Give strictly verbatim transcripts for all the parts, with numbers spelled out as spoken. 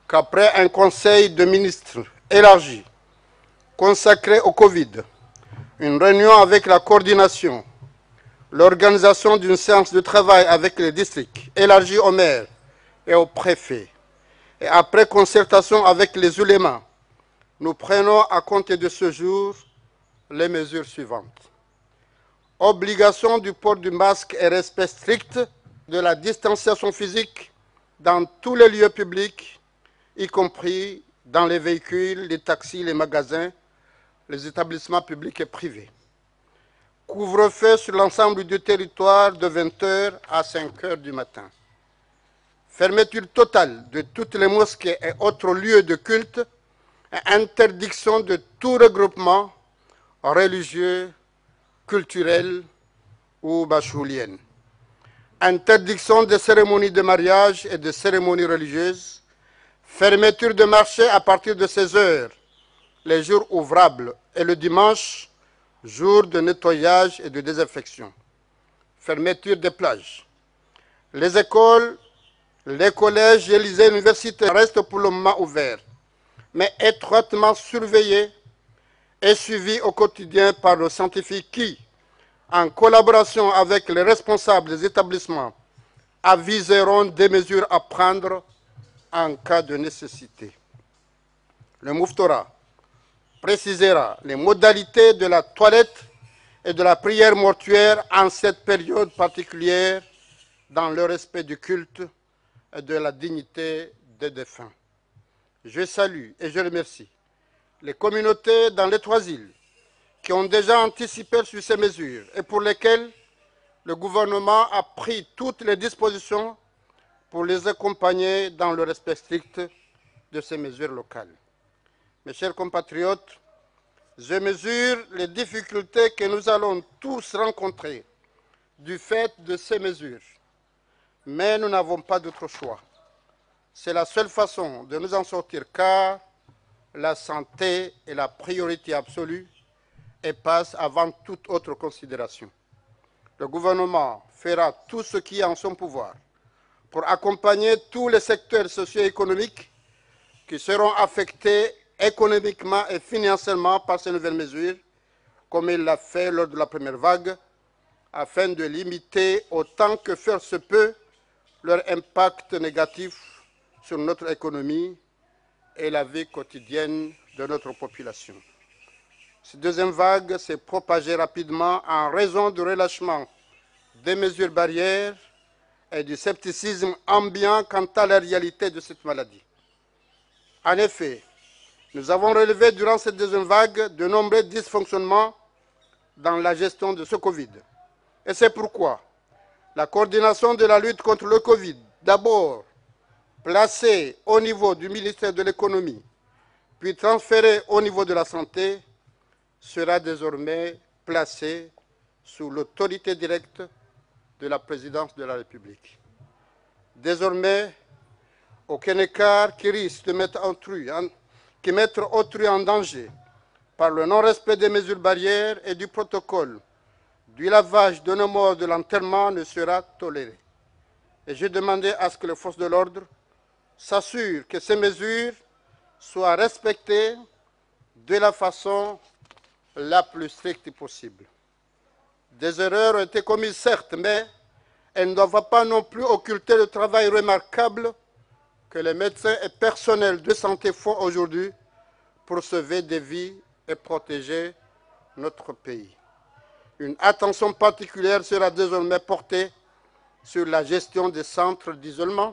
qu'après un conseil de ministres élargi, consacré au Covid, une réunion avec la coordination, l'organisation d'une séance de travail avec les districts, élargie aux maires et aux préfets, et après concertation avec les ulémas, nous prenons à compter de ce jour les mesures suivantes. Obligation du port du masque et respect strict de la distanciation physique dans tous les lieux publics, y compris dans les véhicules, les taxis, les magasins, les établissements publics et privés. Couvre-feu sur l'ensemble du territoire de vingt heures à cinq heures du matin. Fermeture totale de toutes les mosquées et autres lieux de culte et interdiction de tout regroupement religieux, culturel ou bachoulien. Interdiction des cérémonies de mariage et de cérémonies religieuses. Fermeture de marché à partir de seize heures, les jours ouvrables et le dimanche, jour de nettoyage et de désinfection. Fermeture des plages. Les écoles, les collèges et les universités restent pour le moment ouverts, mais étroitement surveillés et suivis au quotidien par nos scientifiques qui, en collaboration avec les responsables des établissements, aviseront des mesures à prendre en cas de nécessité. Le Mouftora précisera les modalités de la toilette et de la prière mortuaire en cette période particulière dans le respect du culte et de la dignité des défunts. Je salue et je remercie les communautés dans les trois îles qui ont déjà anticipé sur ces mesures et pour lesquelles le gouvernement a pris toutes les dispositions pour les accompagner dans le respect strict de ces mesures locales. Mes chers compatriotes, je mesure les difficultés que nous allons tous rencontrer du fait de ces mesures, mais nous n'avons pas d'autre choix. C'est la seule façon de nous en sortir car la santé est la priorité absolue et passe avant toute autre considération. Le gouvernement fera tout ce qui est en son pouvoir pour accompagner tous les secteurs socio-économiques qui seront affectés économiquement et financièrement par ces nouvelles mesures, comme il l'a fait lors de la première vague, afin de limiter autant que faire se peut leur impact négatif sur notre économie et la vie quotidienne de notre population. Cette deuxième vague s'est propagée rapidement en raison du relâchement des mesures barrières et du scepticisme ambiant quant à la réalité de cette maladie. En effet, nous avons relevé durant cette deuxième vague de nombreux dysfonctionnements dans la gestion de ce Covid. Et c'est pourquoi la coordination de la lutte contre le Covid, d'abord placée au niveau du ministère de l'Économie, puis transférée au niveau de la Santé, sera désormais placée sous l'autorité directe de la présidence de la République. Désormais, aucun écart qui risque de mettre autrui en, qui mettre autrui en danger par le non-respect des mesures barrières et du protocole du lavage de nos morts de l'enterrement ne sera toléré. Et j'ai demandé à ce que les forces de l'ordre s'assurent que ces mesures soient respectées de la façon la plus stricte possible. Des erreurs ont été commises, certes, mais elles ne doivent pas non plus occulter le travail remarquable que les médecins et personnels de santé font aujourd'hui pour sauver des vies et protéger notre pays. Une attention particulière sera désormais portée sur la gestion des centres d'isolement.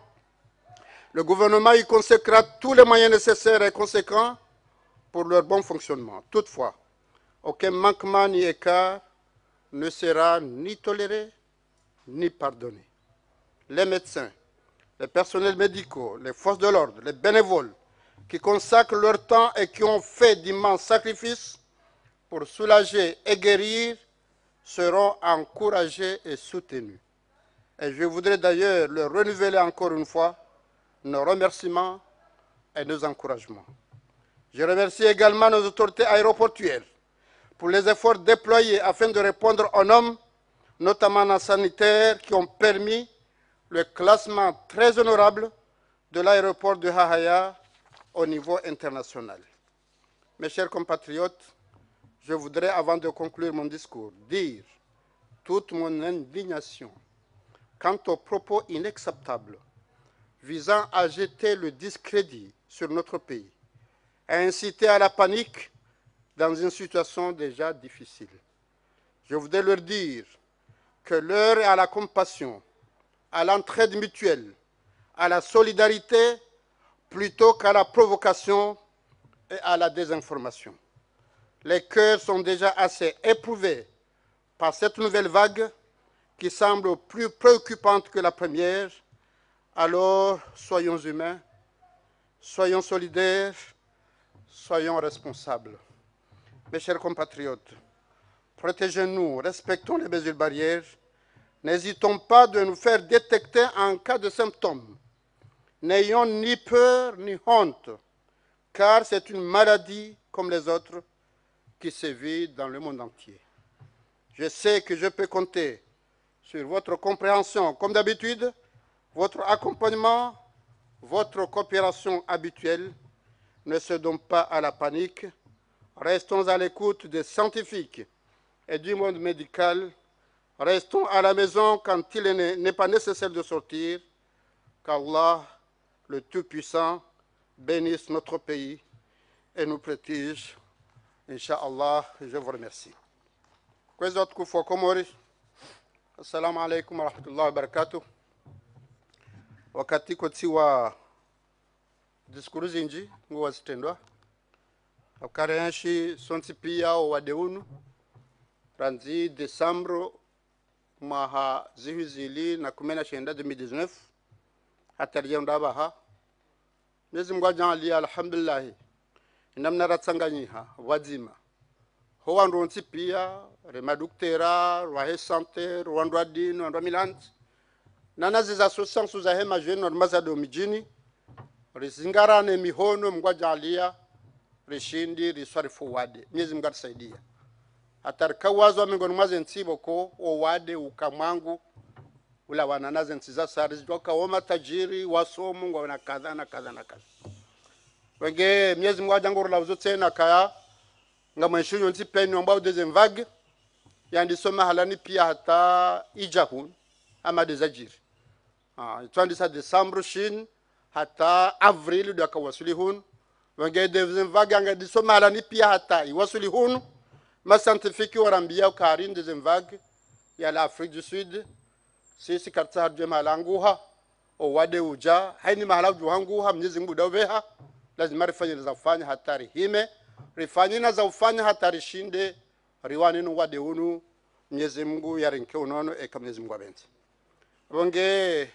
Le gouvernement y consacrera tous les moyens nécessaires et conséquents pour leur bon fonctionnement. Toutefois, aucun manquement ni écart ne sera ni toléré ni pardonné. Les médecins, les personnels médicaux, les forces de l'ordre, les bénévoles qui consacrent leur temps et qui ont fait d'immenses sacrifices pour soulager et guérir seront encouragés et soutenus. Et je voudrais d'ailleurs leur renouveler encore une fois nos remerciements et nos encouragements. Je remercie également nos autorités aéroportuaires pour les efforts déployés afin de répondre aux normes, notamment en sanitaire, qui ont permis le classement très honorable de l'aéroport de Hahaya au niveau international. Mes chers compatriotes, je voudrais, avant de conclure mon discours, dire toute mon indignation quant aux propos inacceptables visant à jeter le discrédit sur notre pays, à inciter à la panique dans une situation déjà difficile. Je voudrais leur dire que l'heure est à la compassion, à l'entraide mutuelle, à la solidarité, plutôt qu'à la provocation et à la désinformation. Les cœurs sont déjà assez éprouvés par cette nouvelle vague qui semble plus préoccupante que la première. Alors, soyons humains, soyons solidaires, soyons responsables. Mes chers compatriotes, protégez-nous, respectons les mesures barrières, n'hésitons pas de nous faire détecter en cas de symptômes. N'ayons ni peur ni honte, car c'est une maladie comme les autres qui sévit dans le monde entier. Je sais que je peux compter sur votre compréhension, comme d'habitude, votre accompagnement, votre coopération habituelle. Ne cédons pas à la panique, restons à l'écoute des scientifiques et du monde médical, restons à la maison quand il n'est pas nécessaire de sortir, qu'Allah, le Tout-Puissant, bénisse notre pays et nous protège. Inch'Allah, je vous remercie. Kwezote kufa Komori, assalamu alaikum wa rahmatullahi wa barakatuh. Wakati kotiwa diskuru zinji nguwa zitendwa akarenshi sonti pia wadeunu ranzi Desambro maha zihuzili na kumena shenda elfu mbili na kumi na tisa hatariya ndabaha Mwenyezi Mungu ajalie alhamdulillah namna ratsanganyiha wazima ho wanronti pia remaduktera rwa sante rwandwa dini rwandwa milanti nana ziza associations za hema jeune normazado mijini rizingarane mihono Mungu ajalia rishindi riswari fuwade Mwenyezi Mungu atusaidia atarika wazo miongoni mwa ntsibo ko owade ukamwangu ula wananaze ntsiza sari joka woma tajiri wasomu ngwa na kadha na kadha na kadha wenge Mwenyezi Mungu ajanguru la uzote na kaya ngamwenshinyo nti peni ambao deuxième vague yandisoma halani pia hata ijahun ama dezajiri ah twandisa Desembre shin hata avril ndio akawasuli hun wenge deuxième vague angadisoma halani pia hata iwasuli hun ma scientifique warambia ukarin deuxième vague ya l'Afrique du Sud sisi karta harje malanguha o wade uja haini mahala ujuhanguha Mwenyezi Mungu daweha lazima rifanye za kufanya hatari hime rifanye na za kufanya hatari shinde riwani no wade unu Mwenyezi Mungu yarinke unono eka Mwenyezi Mungu abenti bonge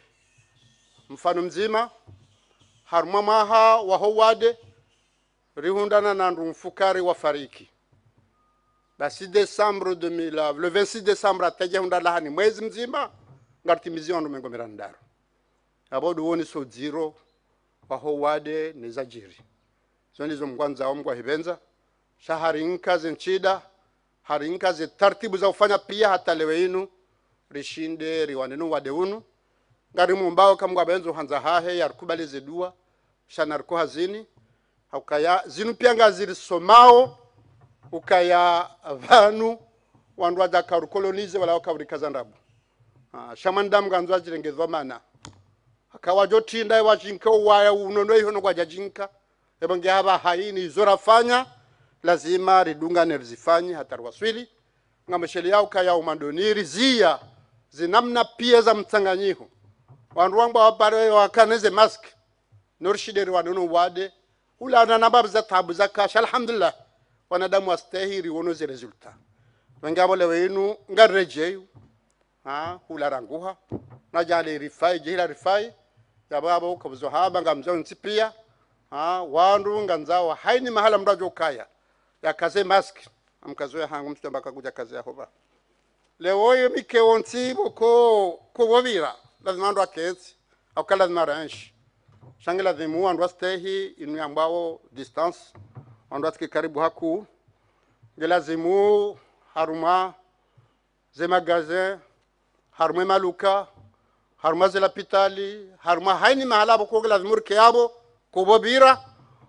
mfano mzima haruma maha wa howade rihundana na ndumfukari wa fariki basi Desembre deux mille le vingt-six décembre ataje hundala hani mwezi mzima ngartimizi wandu mengo mirandaro abodu woni so zero wa howade ni zajiri zoni zo mkwanza wa mkwa hibenza shahari nkaze nchida hari nkaze tartibu za ufanya pia hata lewe inu rishinde riwanenu wade unu ngari mumbao kamgwa benzo hanza hahe yarkubalize dua shanarko hazini ukaya zinu pia ngaziri somao ukaya vanu wandu waja karukolonize wala wakaurikaza ndabu ah shamandam ganzwa jirengezwa mana akawa jotinda wajinka waya unono ihono kwa jajinka ebonge haba haini zorafanya lazima ridunga nerzifanye hatarwaswili ngamesheli yao kaya umandoniri zia zinamna pia za mtsanganyiho wandu wangu wapare wakaneze mask norshideri wanuno wade ula na nababu za tabu za kasha alhamdulillah wanadamu wastahiri wonoze resulta wengabo lewenu ngareje ha ula ranguha najale rifai jira rifai yababo kabzo haba ngamzo ntipia ha wandu nganzawa haini mahala mrajo kaya yakaze mask amkazoya hangu mtamba kakuja kazi ya hoba lewoye mike wonti boko ko wabira lazima ndo akezi au kala lazima ranch shangela dhimu ndo astehi inu ambao distance ndo atike karibu haku ngelazimu haruma ze magazin haruma maluka haruma ze lapitali haruma haini mahala boko lazima rike yabo ko wabira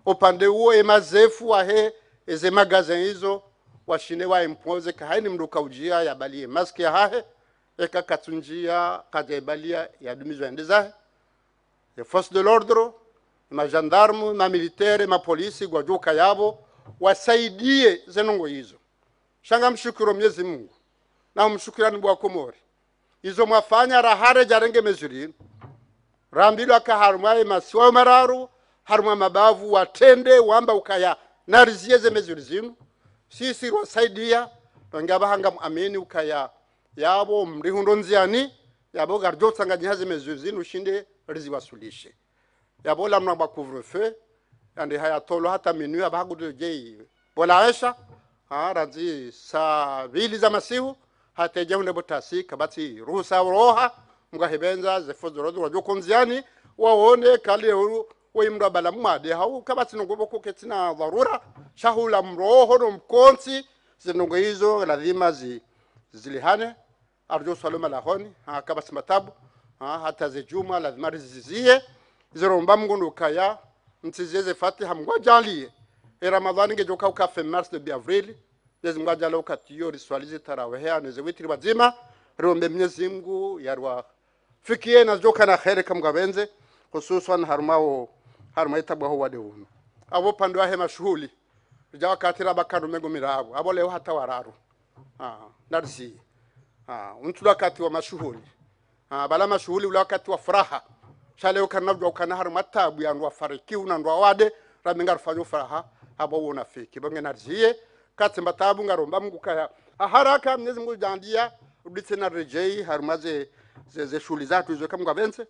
upande huo emazefu wahe eze magazin hizo washine wa impose ka haini mruka ujia ya bali maski ya hahe eka katunjia kaje balia ya dumizo endezahe les forces de l'ordre ma gendarme ma militaire ma polisi gwajuka yabo wasaidie zenongo hizo. Shanga mshukuru Mwenyezi Mungu na mshukurani bwa Komori hizo mwafanya rahare jarenge mezuri rambilo akaharumwaye masiwa mararu harumwa mabavu watende wamba ukaya narizieze mezuri zinu sisi rwasaidia ngaba hanga muamini ukaya yabo mrihundo nziani yabo garjo tsanga nyaze mezuri zinu shinde riziwasulishe yabo lamna ba couvre-feu ande hayatolo hata minua bagudu jei bola aisha ha ranzi sa vili za masihu hata jaune botasi kabati ruhusa roha mgahebenza zefozoro wajokonziani waone kale weimra bala mwade hau kabati ngobo koketina dharura shahula mroho no mkonsi zinongo hizo lazima zi zilihane arjo salama lahoni ha kabati matabu ha hata zijuma lazima zizie ziromba mgondo kaya mtizeze fatiha mgwajalie e ramadhani ngejoka ukafe mars de avril lazima jalo ukatiyo riswalize tarawih aneze witri bazima rombe Mwenyezi Mungu yarwa fikie na joka na khair kamgabenze hususan harmao harmaita bwa wade uno abo pandwa he mashuhuli jawa katira bakado mego mirabo abo leo hata wararu ah narsi ah untu wakati wa mashuhuli ah bala mashuhuli ule wakati wa furaha shaleo kanabwa kana harmata abu ya ndwa fariki una ndwa wade ramingar fanyo furaha abo wona fiki bonge narsiye kati mbatabu ngaromba Mungu kaya haraka Mwenyezi Mungu jandia uditse na rejei harmaze ze ze shuli zatu hizo kama gabense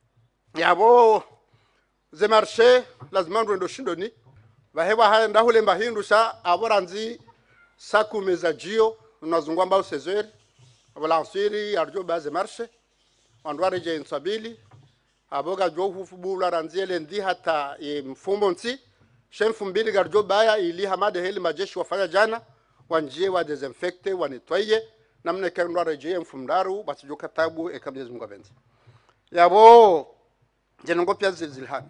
yabo ze marché lazima ndo shindoni baheba haya ndahule mbahindu sha aboranzi sakumeza jio unazungwa mbao sezeri abalansiri arjo baze marché andware je insabili aboga jo hufubula ranziele ndi hata e, mfumbo nti shenfu mbili garjo baya ili hamade heli majeshi wafanya jana wanjie wa desinfecte wanitwaye namne kendo reje mfumdaru basijoka tabu e kamyezi Mungu abenze yabo jenongo pya zilhana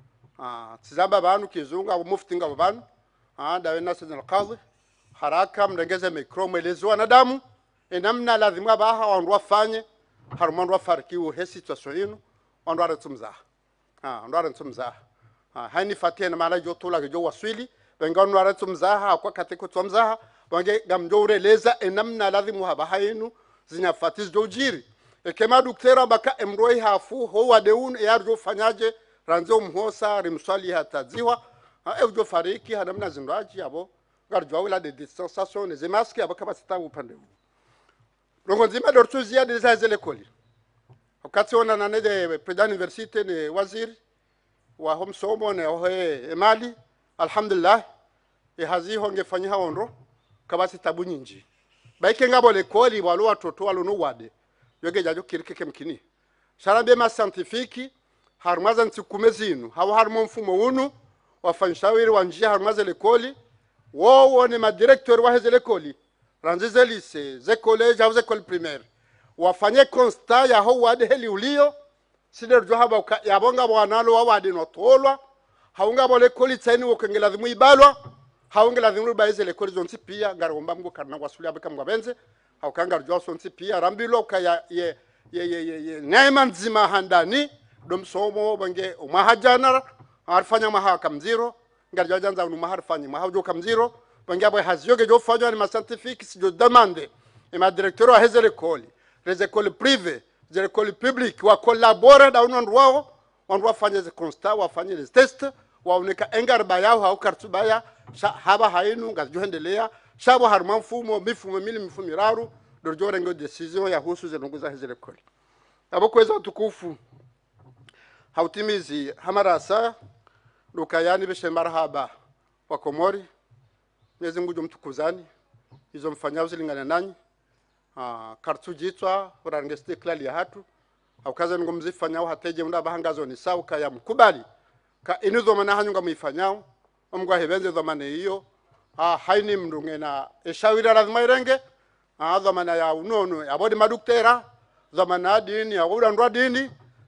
ah tizaba banu kizungu abo muftinga banu ah dawe nasidna alqadhi haraka mndengeze mikro mwelezo wanadamu enamna lazima baha wandu wafanye harumando wafariki he situation ino wandu aratumza ah wandu aratumza ah hani fatena mala jotola jo waswili bengano aratumza kwa kateko tumza wange gamjoreleza enamna lazima haba hainu zinafatiz dojiri ekema duktera baka emroi hafu ho wadeun yarjo fanyaje ranzo mhosa rimswali hataziwa evjo fariki hanamna zindaji abo garjo wala de distanciation les masques abaka basita upande huu rongo nzima dortuzia de zazele koli wakati ona nane de president university ne waziri wa homsomo ne ohe emali alhamdulillah e hazi honge fanya hondo kabasi tabu nyinji baike ngabo le koli walo watoto walo no wade yoge jajo kirikeke mkini sharambe ma scientifique harumaza ntikumezinu hawo harumo mfumo unu wafanyishawiri wanjia harumaza le koli wo ne ma directeur wa heze le koli ranzize lycée ze college au ze école primaire wafanye constat ya ho wade heli ulio sider jo haba yabonga bwanalo wa wade no tolwa haunga bole koli tsaini wokengela dhimu ibalwa haungela dhimu baize le koli zonti pia ngaromba mgo karna wasuli abeka mwabenze haukanga rjo sonti pia rambilo kaya ye ye ye ye, ye. Neema nzima handani domsomo bange umahajana arfanya mahaka mziro ngarjo janza unu maharfanya mahajo kamziro bange abo hazioge jo fanywa ni ma scientifique si jo demande et ma directeur a heze le koli les écoles privées les écoles publiques wa collaborer da unon wao on doit faire des constats wa fanya les tests wa uneka engarba yao au kartubaya haba hainu ngajoendelea shabo haruma mfumo mifumo mili mifumo miraru dorjore ngo decision ya husu zenongoza hezele koli abo kweza tukufu hautimizi hamarasa lukayani beshe marhaba wa Komori Mwenyezi Mungu mtukuzani hizo mfanyao zilingana nanyi ah kartujitwa urangeste klali ya hatu au kaza ngo mzifanyao hateje munda bahangazo ni sawa kaya mkubali ka inizo manahanyunga mwifanyao omgwa hebenze dhamane hiyo ah haini mndungena eshawira lazima irenge ah dhamana ya unono abodi maduktera dhamana dini ya ura ndwa dini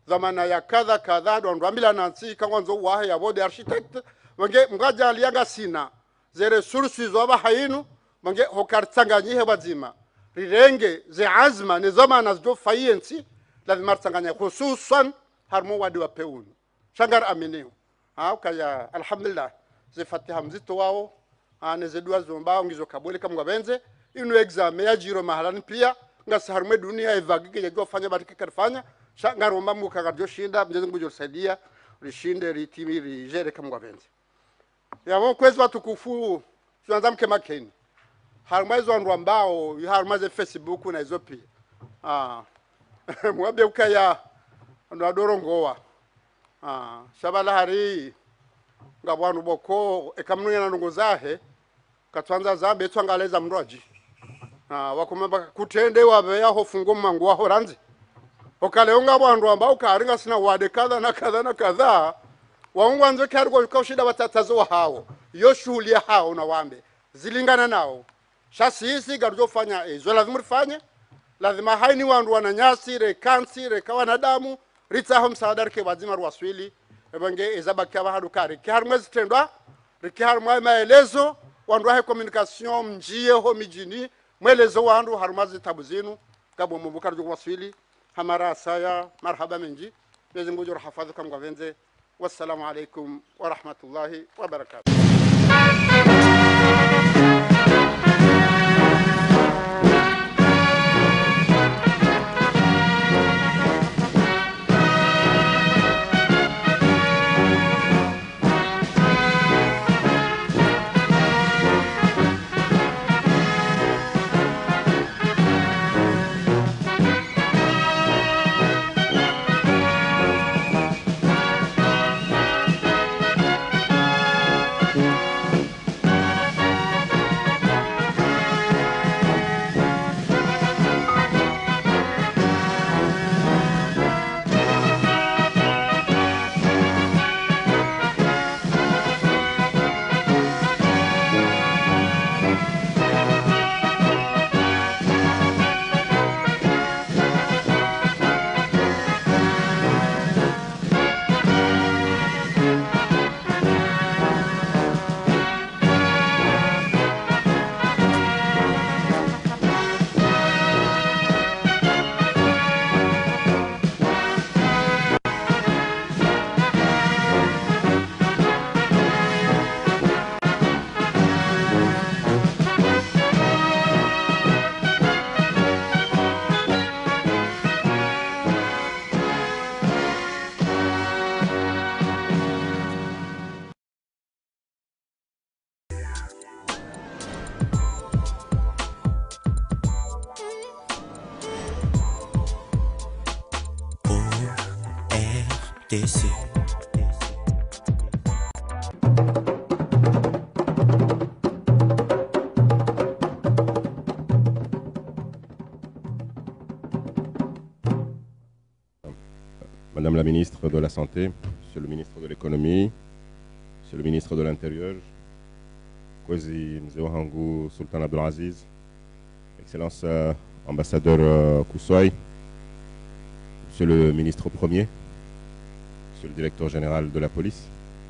zamana ya kadha kadha ndo ndwambila nansi kangwanzo wahe ya bode architect wange mgaja alianga sina zere sursi zoba hainu wange hokartsanganyihe bazima rirenge ze azma ni zamana zdo fayensi lazima tsanganya khususan harmo wadi wa peunu shangar aminio ha kaya alhamdulillah ze fatiha mzito wao ane zedua zomba ngizo kabole kama ngabenze inu exame ya jiro mahalani pia ngasi harmo dunia evagike yajua fanya batike karfanya shangaromba muka garjo shinda mjeze ngujo saidia rishinde ritimi rijere kama ngabenze ya mo kwezi watukufu tuanza mke makeni harmo hizo ndo ambao harmo za Facebook na hizo pia ah mwabe ukaya ndo adorongoa ah shabala hari ngabwanu boko ekamnuya na ndongo zahe katwanza zabe twangaleza mroji ah wakomba kutende wabe yaho fungo mangu waho ranzi okale unga bwandu ambao karinga sina wade kadha na kadha na kadha waungwanze kargo kaushida watatazo hao yo shughuli hao na wambe zilingana nao shasisi garjo fanya ezo lazima rifanye lazima haini wandu wananyasi re kansi re kawana damu ritsaho msaadar ke wazima ruwaswili ebange ezabaka bahadu kare kiharmwezi tendwa rikiharmwa maelezo wandu wa communication mjie ho mijini mwelezo wandu harumazi tabuzinu kabo mbuka rjo waswili hamara saya marhaba menji bezi ngujur hafadhu kam gavenze wassalamu alaikum wa rahmatullahi wa barakatuh. D C. Madame la ministre de la Santé, Monsieur le ministre de l'Économie, Monsieur le ministre de l'Intérieur, Kwezi Mzee Hangu Sultan Abdelaziz, Excellence euh, ambassadeur euh, Koussoy, Monsieur le ministre premier, Monsieur le directeur général de la police,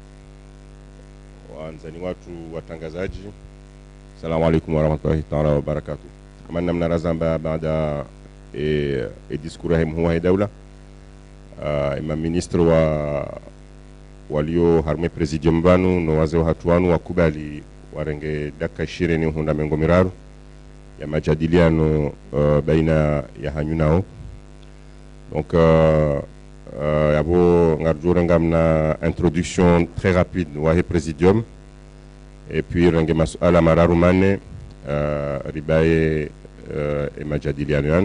wanzani watu watangazaji, salamu alaikum wa rahmatullahi ta'ala wa barakatuh. Kama namna razamba baada e, e diskura hemu huwa daula uh, ima ministre wa walio harme presidium banu no wazee hatu wanu wakubali warenge daka ishirini hunda mengo miraru ya majadiliano uh, baina ya hanyunao. Donc euh, euh, yabo ngarjure ngamna introduction très rapide wahe presidium et puis renge masuala mararu mane uh, ribaye uh, e majadiliano yan.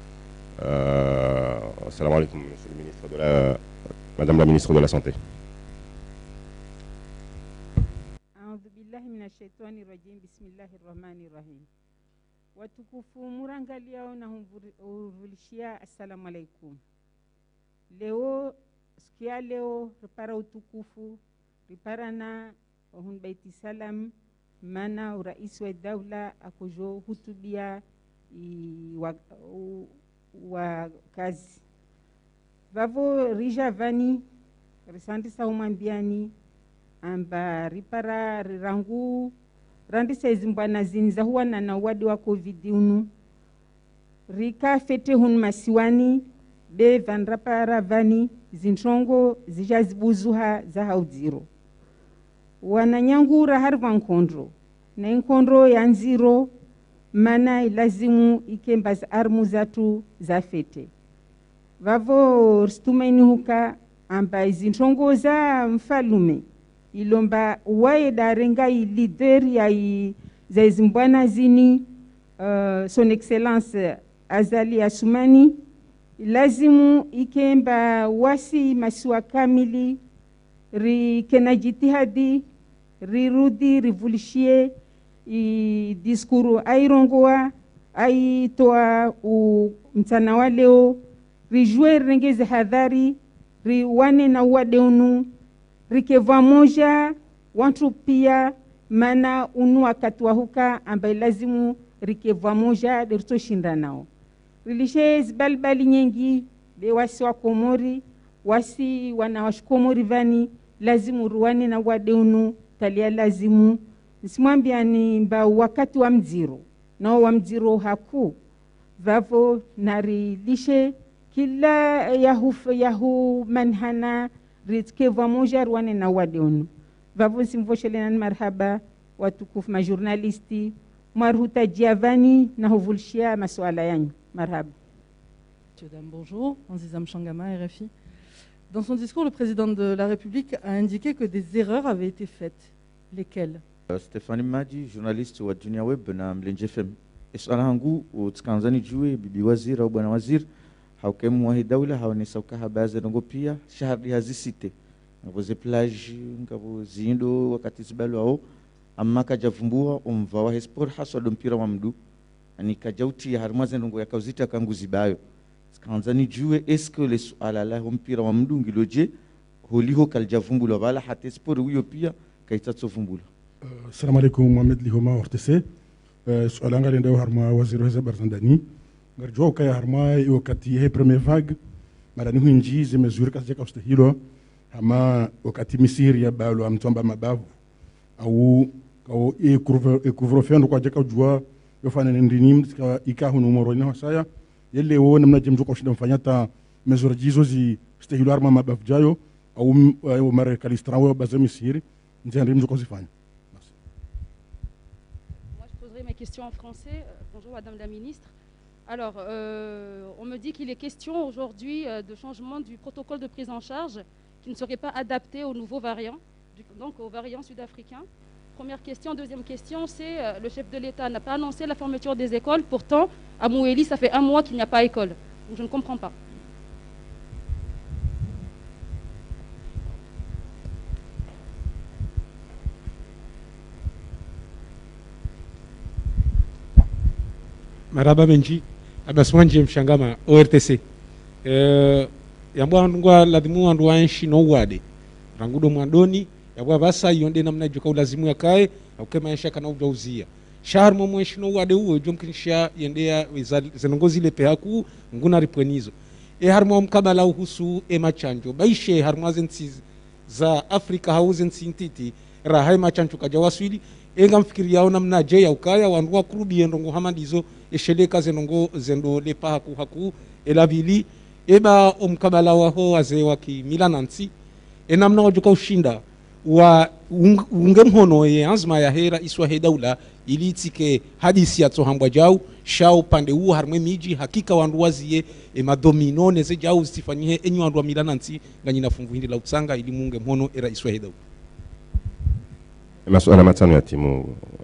Euh, assalamu alaikum, monsieur le ministre de la, madame la ministre de la Santé. A'udhu billahi minash shaitani rajim. Bismillahir rahmanir rahim. Watukufu murangalia na humvulishia assalamu alaikum. Leo sikia leo ripara utukufu ripara na hun baiti salam mana urais wa daula akujo hutubia i, wa, u, wa kazi vavo rija vani risandisa umambiani amba ripara rirangu randisa izimbwana zini za huwana na wadi wa covid unu rika fete hun masiwani be vanrapara vani zintongo zijazibuzuha za haudziro wananyangura harva nkondro na nkondro ya nziro mana ilazimu ikemba za armu zatu za fete vavo stumaini huka amba izintongo za mfalume ilomba wae darenga i leader ya i za izimbwana zini uh, son excellence Azali Assoumani lazimu ikemba wasi masiwa kamili ri kena jitihadi rirudi rivulishie i diskuru airongoa aitoa mtana wa leo rijue rengeze hadhari riwane na wadeunu rikeva moja wantu pia mana unu wakati wa huka ambaye lazimu rikeva moja dertoshinda nao rilishe zibalibali nyingi be wasi wa Komori wasi wana washikomori vani lazimu ruwane na wadeunu talia lazimu nisimwambia ni mba wakati wa mziro nao wa mziro haku vavo narilishe kila yahu yahu manhana ritkeva moja ruwane na wadeunu vavo simvoshelena marhaba watukufu majurnalisti marhuta jiavani na hovulshia masuala yanyu marhaba. Monsieur, dame, bonjour. Anzizam Changama, R F I. Dans son discours, le président de la République a indiqué que des erreurs avaient été faites. Lesquelles? Stéphanie Madi, journaliste wa Dunia Web na Mlenje F M. Swala hangu utkanzani juu bibi waziri au bwana waziri haukemu wa dawla haonesauka habaza ngo pia shahari hazisite ngabo ze plage ngabo zindo wakati zibalo ao amma kajavumbua umva wa sport haswa mpira wa mdu ani kajauti harmaze ngo yakauzita kanguzi bayo kanzani juu est-ce que les swala la mpira wa mdu ngiloje holiho kaljavumbula bala hata sport huyo pia kaitatsovumbula. Assalamu alaikum, Mohamed Lihoma Ortese. Swala ngale ndio harma waziri wa Barzandani. Ngarjo kaya harma wakati he première vague marani huinji zimezuri kazi yake ustahilo ama wakati misiri ya balo amtomba mabavu au au e couvre e couvre fendo kwa jeka jua yofana ndini ikahu numero ina hasaya yele wo namna jemjo kwa shinda mfanyata mesure jizo zi ustahilo harma mabavu jayo au au mare kalistrawo bazemisiri ndio mjo kozifanya. Mes questions en français. Bonjour Madame la Ministre. Alors, euh, on me dit qu'il est question aujourd'hui euh, de changement du protocole de prise en charge qui ne serait pas adapté aux nouveaux variants, du, donc aux variants sud-africains. Première question. Deuxième question, c'est euh, le chef de l'État n'a pas annoncé la fermeture des écoles. Pourtant, à Mouéli, ça fait un mois qu'il n'y a pas école. Donc, je ne comprends pas. Maraba Benji, abaswanje mshangama O R T C. Eh yambwa ndwa lazimu ndwa nshi no wade. Rangudo mwandoni yabwa basa yonde namna joka lazimu yakae ukema yasha kana ujauzia. Shahar mo nshi no wade uwe jomkinsha yendea zenongozi le pehaku nguna ripwenizo. E harmo mkabala uhusu e machanjo. Baishe harmo zensi za Afrika hauzen sintiti rahai machanjo kajawaswili enga mfikiri yao namna je ya ukaya wanduwa kurubi endongo hamadizo esheleka zenongo zendo lepa haku haku elavili eba omkabala waho waze waki milanansi enamna wajuka ushinda wa ungemhono ye azma ya hera iswa hedaula ili tike hadisi ya tohambwa jau shao pande uo harmwe miji hakika wandu waziye e madomino neze jau zifanyihe enyu wandu wa milanansi nganyina fungu hindi la utsanga ili munge mhono era iswa hedaula. Masuala matano ya timu.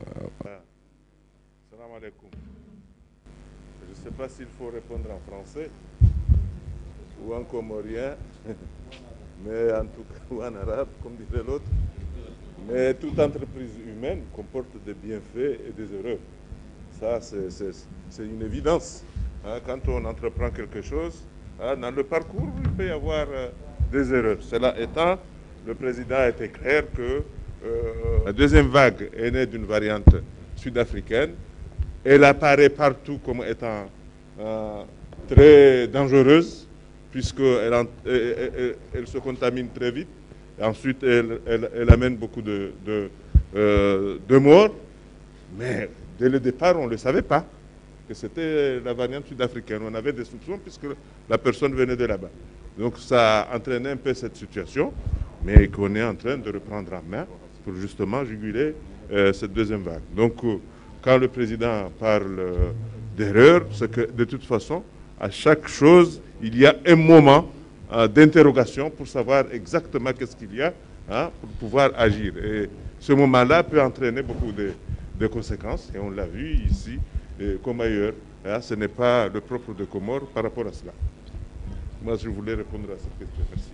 Salam alaikum. Je ne sais pas s'il faut répondre en français ou en comorien, mais en tout cas, ou en arabe, comme disait l'autre. Mais toute entreprise humaine comporte des bienfaits et des erreurs. Ça, c'est une évidence. Hein, quand on entreprend quelque chose, hein, dans le parcours, il peut y avoir euh, des erreurs. Cela étant, le président a été clair que Euh, la deuxième vague est née d'une variante sud-africaine. Elle apparaît partout comme étant euh, très dangereuse, puisqu'elle elle, elle, elle se contamine très vite. Et ensuite, elle, elle, elle amène beaucoup de, de, euh, de morts. Mais dès le départ, on ne le savait pas, que c'était la variante sud-africaine. On avait des soupçons puisque la personne venait de là-bas. Donc ça a entraîné un peu cette situation, mais qu'on est en train de reprendre en main pour justement juguler euh, cette deuxième vague. Donc euh, quand le président parle euh, d'erreur, c'est que de toute façon, à chaque chose, il y a un moment euh, d'interrogation pour savoir exactement qu'est-ce qu'il y a, hein, pour pouvoir agir. Et ce moment-là peut entraîner beaucoup de, de conséquences, et on l'a vu ici et comme ailleurs. Hein, ce n'est pas le propre de Comores par rapport à cela. Moi, je voulais répondre à cette question. Merci.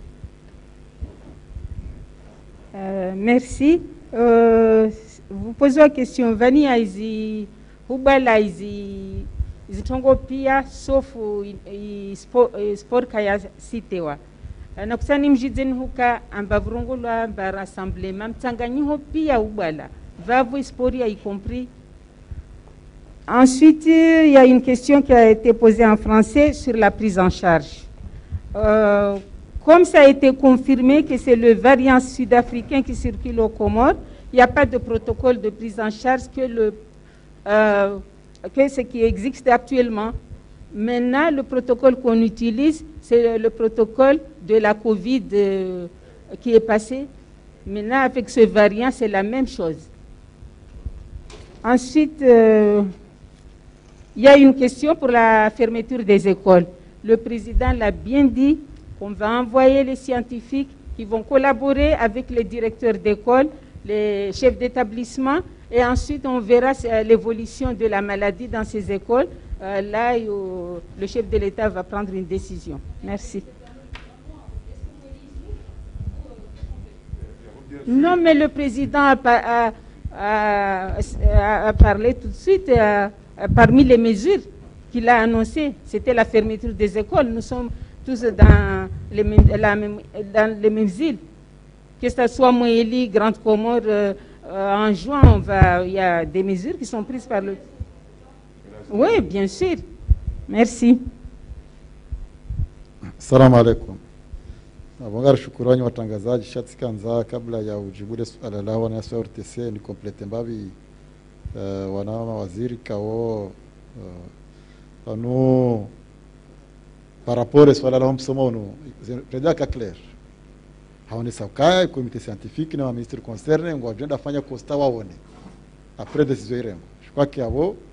Euh, merci. Euh, vous posez la question, Vani Aizi, Hubala Aizi, Zitongo Pia, sauf sport Kaya Sitewa. Na kusani mjidzen huka ambavrongo la ba rassemblement mtanganyiho pia Hubala. Va vous sporia y compris. Ensuite, il y a une question qui a été posée en français sur la prise en charge. Euh, comme ça a été confirmé que c'est le variant sud-africain qui circule aux Comores, il n'y a pas de protocole de prise en charge que, le, euh, que ce qui existe actuellement. Maintenant, le protocole qu'on utilise, c'est le protocole de la Covid euh, qui est passé. Maintenant, avec ce variant, c'est la même chose. Ensuite, euh, il y a une question pour la fermeture des écoles. Le président l'a bien dit, qu'on va envoyer les scientifiques qui vont collaborer avec les directeurs d'école, les chefs d'établissement, et ensuite on verra l'évolution de la maladie dans ces écoles. Euh, là, le chef de l'État va prendre une décision. Merci. Non, mais le président a, a, a, a parlé tout de suite, a, a, parmi les mesures qu'il a annoncées, c'était la fermeture des écoles. Nous sommes tous dans les mêmes, la même, dans les mêmes îles. Que ce soit Moélie, Grande Comore, euh, en juin, on va, il y a des mesures qui sont prises par le... Oui, bien sûr. Merci. Assalamu alaikum. Abongar shukurani watangazaji shati kanza kabla ya ujibu suala la wana ya R T C ni complete mbavi uh, wana waziri kao uh, anu par rapport à swala la msomo no président ka clair haone saukaya comité scientifique na ministre concerné ngo agenda fanya constat waone après décision irengo shukwa kiabo uh,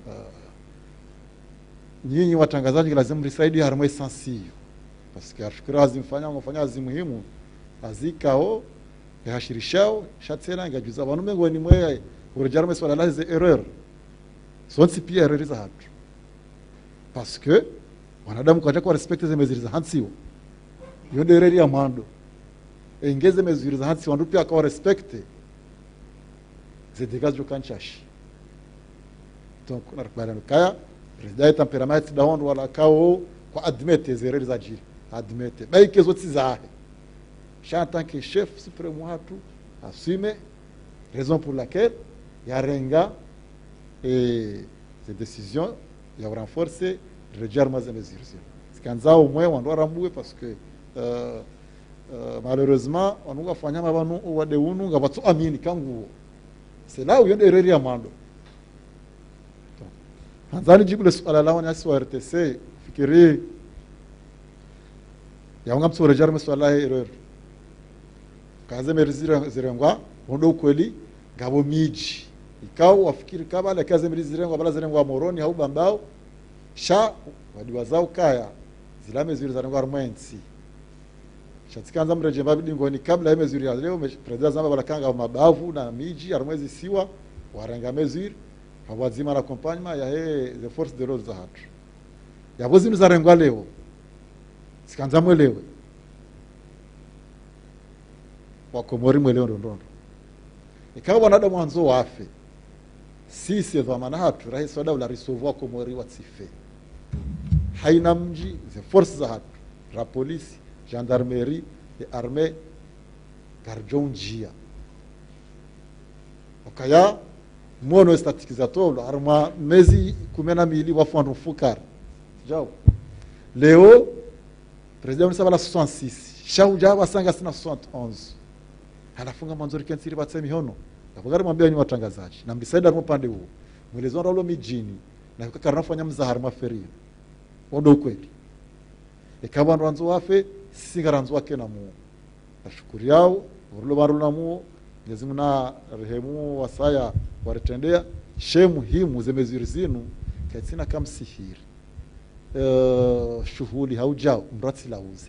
nyinyi watangazaji lazima mrisaidi harimo essentiel parce que ashukuru azimfanya ngofanya azimuhimu azikao yashirishao shatsena ngajuza abantu mengo ni mwe urujaro swala la ze erreur sonsi pia erreur za hatu parce que wanadamu kwa kwa respect ze mezuri za hansiwo yo dereri ya mando engeze mezuri za hansiwo ndu pia kwa respect ze dégage kanchashi donc na rikbala kaya president temperament da hondo wala kao kwa admete ze erreur za jiri admete bai kezo tizahe cha tant que chef suprême hatu assume raison pour laquelle yarenga et ces décisions ya renforcer rejar mais mesures skanza au moins on doit rambouer parce que euh, euh, malheureusement on va fanya mabanu wade unu ngabatu amini kangu c'est là où il y a des erreurs amando donc hanzani jibu le swala la wana S R T C fikiri ya ngam so rejar mais swala erreur kaze merizira zirengwa ondo kweli ngabo miji ikao wafikiri kama la kaze merizirengwa bala zirengwa moroni au bambao sha wadiwazao kaya zilame zuri za ngwa rmwensi shatikanza mreje mabidi ngoni kabla ya mezuri ya leo president zamba balakanga mabavu na miji armwezi siwa waranga mezuri hawazima na accompagnement ya he the force de l'ordre za hatu ya bozi mzarengwa leo sikanza mwelewe wakomori mwelewe ndondo ikawa wanada mwanzo wafe sisi dhamana hatu rais wa daula risovu wakomori watife haina mji ze force za hatu la polisi gendarmerie et armée garjon njia okaya mono statistikizateur arma mezi kumena mili wafandu fukar jao leo president unisaba la soixante-six shauja wasanga sina soixante et onze halafunga manzuri kensiri batsemi hono akugari mwambia ni watangazaji na mbisaida mu pande huo mwelezo ndo mijini na kaka nafanya mzahara maferia ondo kweli ikawa ndo wafe singaranzo wake na mu tashukuri yao urulo barulo na mu Mwenyezi Mungu na rehemu wasaya waretendea she muhimu zemezuri zinu kaitsina kamsihiri uh, shughuli haujao mratsi lauze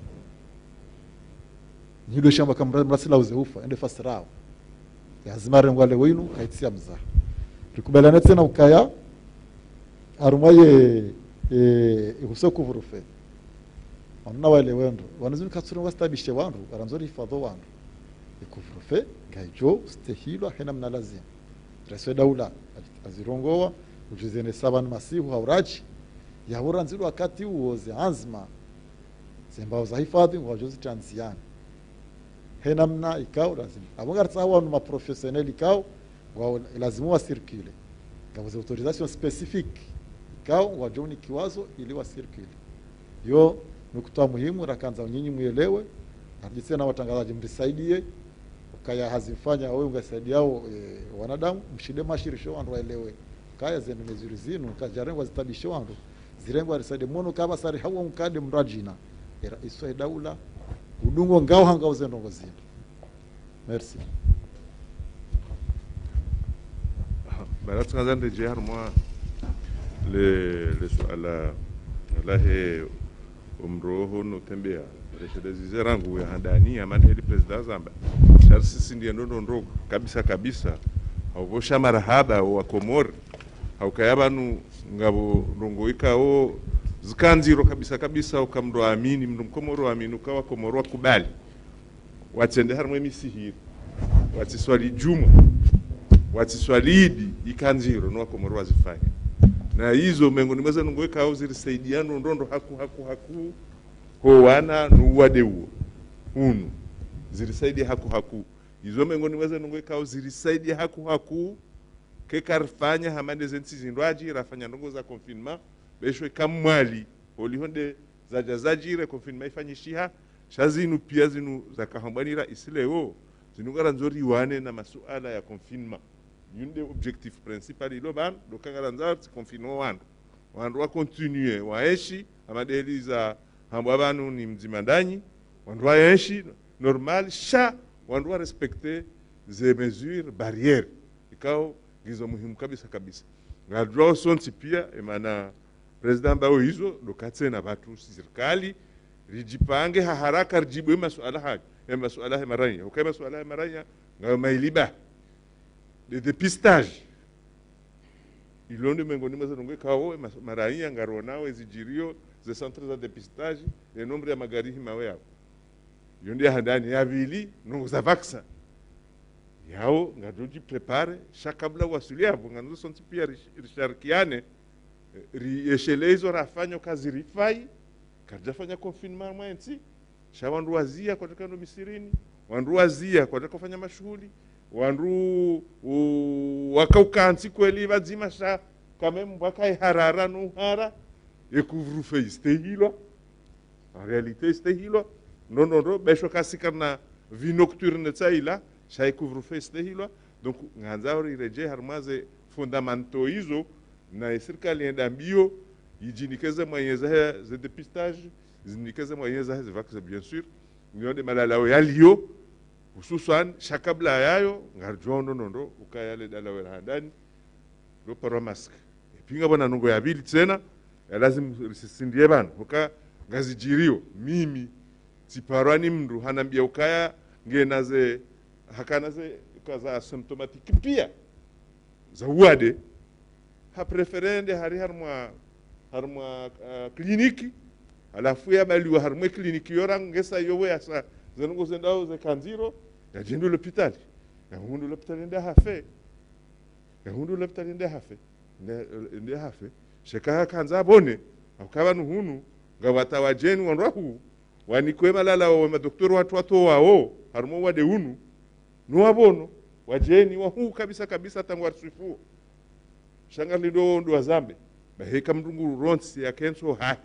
nyido shamba kama mratsi lauze ufa ende fasirao yazimare ngwale winu kaitsia mza rikubalana tena ukaya arumaye eh ikusoku vurufe onna wale wendo wanazuni katsura wastabishe wandu aranzori fadho wandu ikuvurufe gaijo stehilo hena mna lazima reswe daula azirongoa ujizene saban masihu hauraji yahura nzilu wakati uoze azma zembao za hifadhi wajozi tanziani hena mna ikao lazima abonga tsawa no professionnel ikao wa lazima wa circule kama za autorisation spécifique ikao wajoni kiwazo ili wa circule yo nukutoa muhimu rakanza nyinyi muelewe hadithi na watangazaji mrisaidie kaya hazifanya wewe ungasaidia yao e, wanadamu mshide mashirisho wandu waelewe kaya zenu mezuri zinu kajarengwa zitabisho wandu zirengwa risaide mono kaba sari hawa mkade mrajina era iswa daula udungo ngao hanga uzendo ngozini merci barat ngazan de jehar moi le le ala la he umroho no tembea reshe rangu ya handani amani hedi president Zamba char sisi ndiye ndo ndo kabisa kabisa hauvosha marahaba wa Komor haukayaba nu ngabo rongo ikao zikanziro kabisa kabisa ukamdo amini mndo Komoro amini ukawa Komoro kubali watende harmwe misihiri watiswali jumu watiswalidi ikanziro no Komoro wazifanya na hizo mengo nimeza ngo ikao zirisaidiano ndondo haku haku haku ho wana nuwade uo unu zirisaidia haku haku izo mengo nimeza ngo ikao zirisaidia haku haku ke karfanya hamande zensi zindwaji rafanya ndongo za confinement besho kamwali holihonde zaja zajire confinement ifanyishiha shazinu pia zinu zakahambanira isileo zinungara nzori wane na masuala ya confinement yunde objectif principal ilo ban dokangara nzarti confinement wandu wandu wa continue waeshi amadeli za hamba banu ni mzimandanyi wandu waeshi normal sha wandu wa respecter ze mesures barrières ikao gizo muhimu kabisa kabisa ngadro sonti pia emana president bao hizo dokatse na batu serikali rijipange haraka rijibu masuala haya ya masuala ya maranya ukaya masuala ya maranya ngao mailiba de dépistage ilonde mengoni mazongo kawo maranya ngaronao ezijirio ze centres de dépistage le nombre ya magari mawe yao yonde handani ya vili no za vaccin yao ngadoji prepare shakabla wasuli hapo ngando sonti pia risharikiane rieshelezo rafanya kazi rifai kajafanya confinement mwenzi shawandu wazia kwa takano misirini wandu wazia kwa takofanya mashughuli wandu wakaukanzi kweli bazima sha kama mbaka harara no hara ekuvrufe istehilo en réalité istehilo non non non besho kasikana vie nocturne tsaila sha ekuvrufe istehilo donc nganzauri reje harmaze fondamentaux hizo na serikali enda mbio yijinikeze mwenyeza za dépistage zinikeze mwenyeza za vaccin bien sûr nione malalao yalio hususan shakabla yayo ngarjondo nondo ukayale dalawe handani do para mask epinga bwana nungo ya bili tena ya lazima risisindie bana uka ngazijirio mimi siparani mndu hanambia ukaya ngenaze hakanaze kaza symptomatique pia za uade ha preferende hari harmwa harmwa uh, kliniki alafu ya baliwa harmwa kliniki yora ngesa yowe asa zanungo zendao ze kanziro ya jindu l'hôpital ya hundu l'hôpital nda hafe ya hundu l'hôpital nda hafe nda hafe sheka kanza bone akaba nuhunu ngawata wajeni wanrahu wanikwe balala wa madoktori watu watu wao harmo wade hunu nuwabono wajeni wa huu kabisa kabisa tangu arsifu shanga lido ndo zambe baheka mndungu ronsi ya kenso hai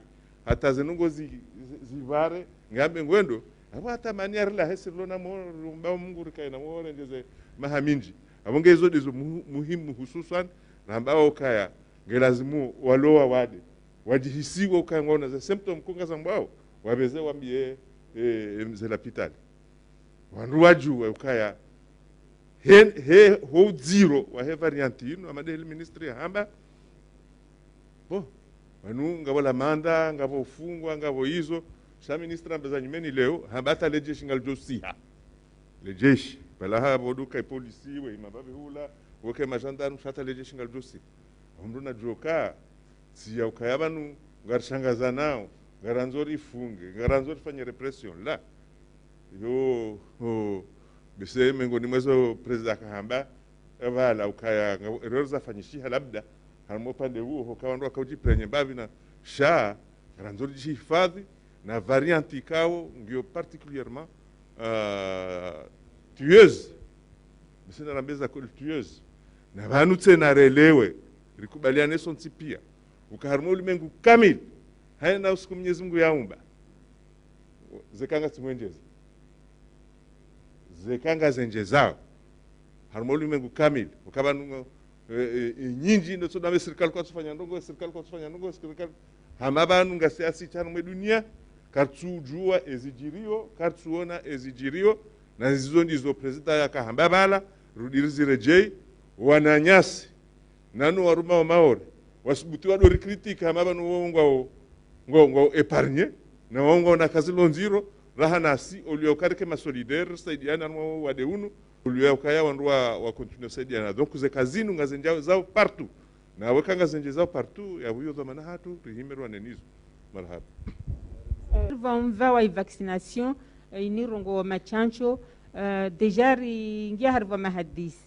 hata zinungo zi, zi, zivare ngambe ngwendo abo hata mani arila hesirlo na mo mbao Mungu rikai na mo rendeze mahaminji abonge hizo dizo muhimu hususan na ambao kaya ngelazimu waloa wade wajihisiwa ukangona za symptom kunga za mbao wabeze wambie e, mzela pitali wandu wajue ukaya he, he ho zero wa he varianti ino amadeli ministry hamba bo wanu ngabo la manda ngabo fungwa ngabo hizo sa ministra ambaza nyumeni leo hambata lejeshi ngaljosiha lejeshi bala habo duka polisi we mababe hula woke majandaru shata lejeshi ngaljosi mndu na joka si ya ukayabanu ngarshangaza nao ngaranzori ifunge ngaranzori fanye repression la yo ho bise mengo ni mwezo president kahamba evala ukaya roza fanyishi labda harmo pande huo hokawa ndo akaujipenye bavi na sha ngaranzori jihifadhi na varianti kao ngio particulièrement uh, tueuse bise na rambeza kwa tueuse na vanu tena relewe rikubaliane sonti pia ukaharmo ulimengu kamili haina usiku Mwenyezi Mungu yaumba zekanga timwenjeza zekanga zenjezao harmo ulimengu kamili ukabanu e, e, e, nyinji ndo tuna serikali kwa tufanya ndongo serikali kwa tufanya ndongo serikali hamabanu ngasiasi chano mwe dunia kartu jua ezijirio kartu ona ezijirio na zizo ndizo president yakahamba bala rudirizire jei wananyasi nanu waruma wa maore wasubuti wado rikritika mabanu wongo ngo ngo epargne na wongo na kazilo nziro raha nasi olio karike ma solidaire saidiana no wade unu olio kaya wanwa wa continue saidiana donc ze kazinu ngazenjao zao partout na wakanga zenje zao partout ya buyo zamana hatu rihimerwa nenizo marhaba vão va a vacinação inirongo machancho uh, deja ringia harva mahadis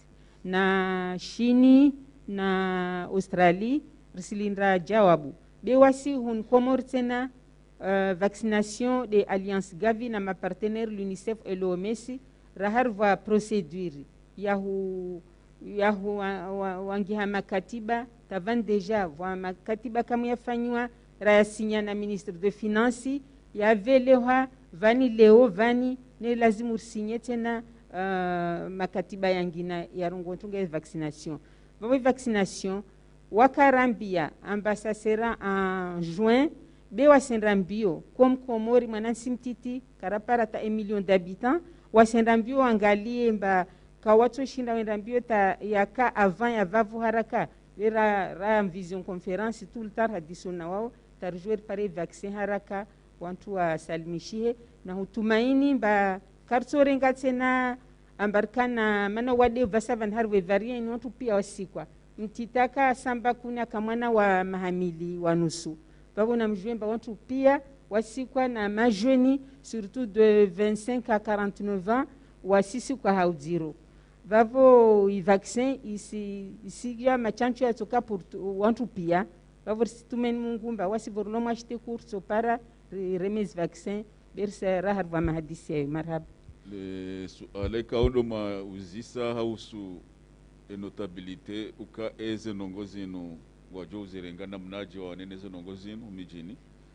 na Chini na Australia risilindra jawabu bewasi hun komor tena uh, vaccination de Alliance Gavi na ma partenaire l'UNICEF et l'O M S raharva procédure yahu yahu wangiha makatiba tavan deja wa makatiba kama yafanywa rayasinya na ministre de finance yavelewa vani leo vani ne lazimu sinye tena uh, makatiba yangina yarongotunga ya vaccination vavo vaccination wakarambia ambasasera en juin be wasendambio comme komori mwanansi mtiti karapara ta un million d'habitants wasendambio angalie mba kawato shinda wendambio ta yaka avant ya vavu haraka ra ra vision conférence tout le temps hadisona wao tarjouer pare vaccin haraka wantu wa salimishihe na hutumaini mba kartorenga tena ambarkana mana wade vasavan harwe varien wantu pia wasikwa mtitaka samba kuna kamwana wa mahamili wa nusu babo na mjemba wantu pia wasikwa na majeni surtout de vingt-cinq à quarante-neuf ans wasisi kwa haudiro vavo i vaccin isi isigia machancho yatoka pour wantu pia vavo situmen mungumba wasivorlo mashte kurso para remes vaccin bersa rahar wa mahadisi marhab le suale kaundo ma uzisa hausu e notabilité uka eze nongozino wajo uzirengana mnaji wa neneze nongozino mijini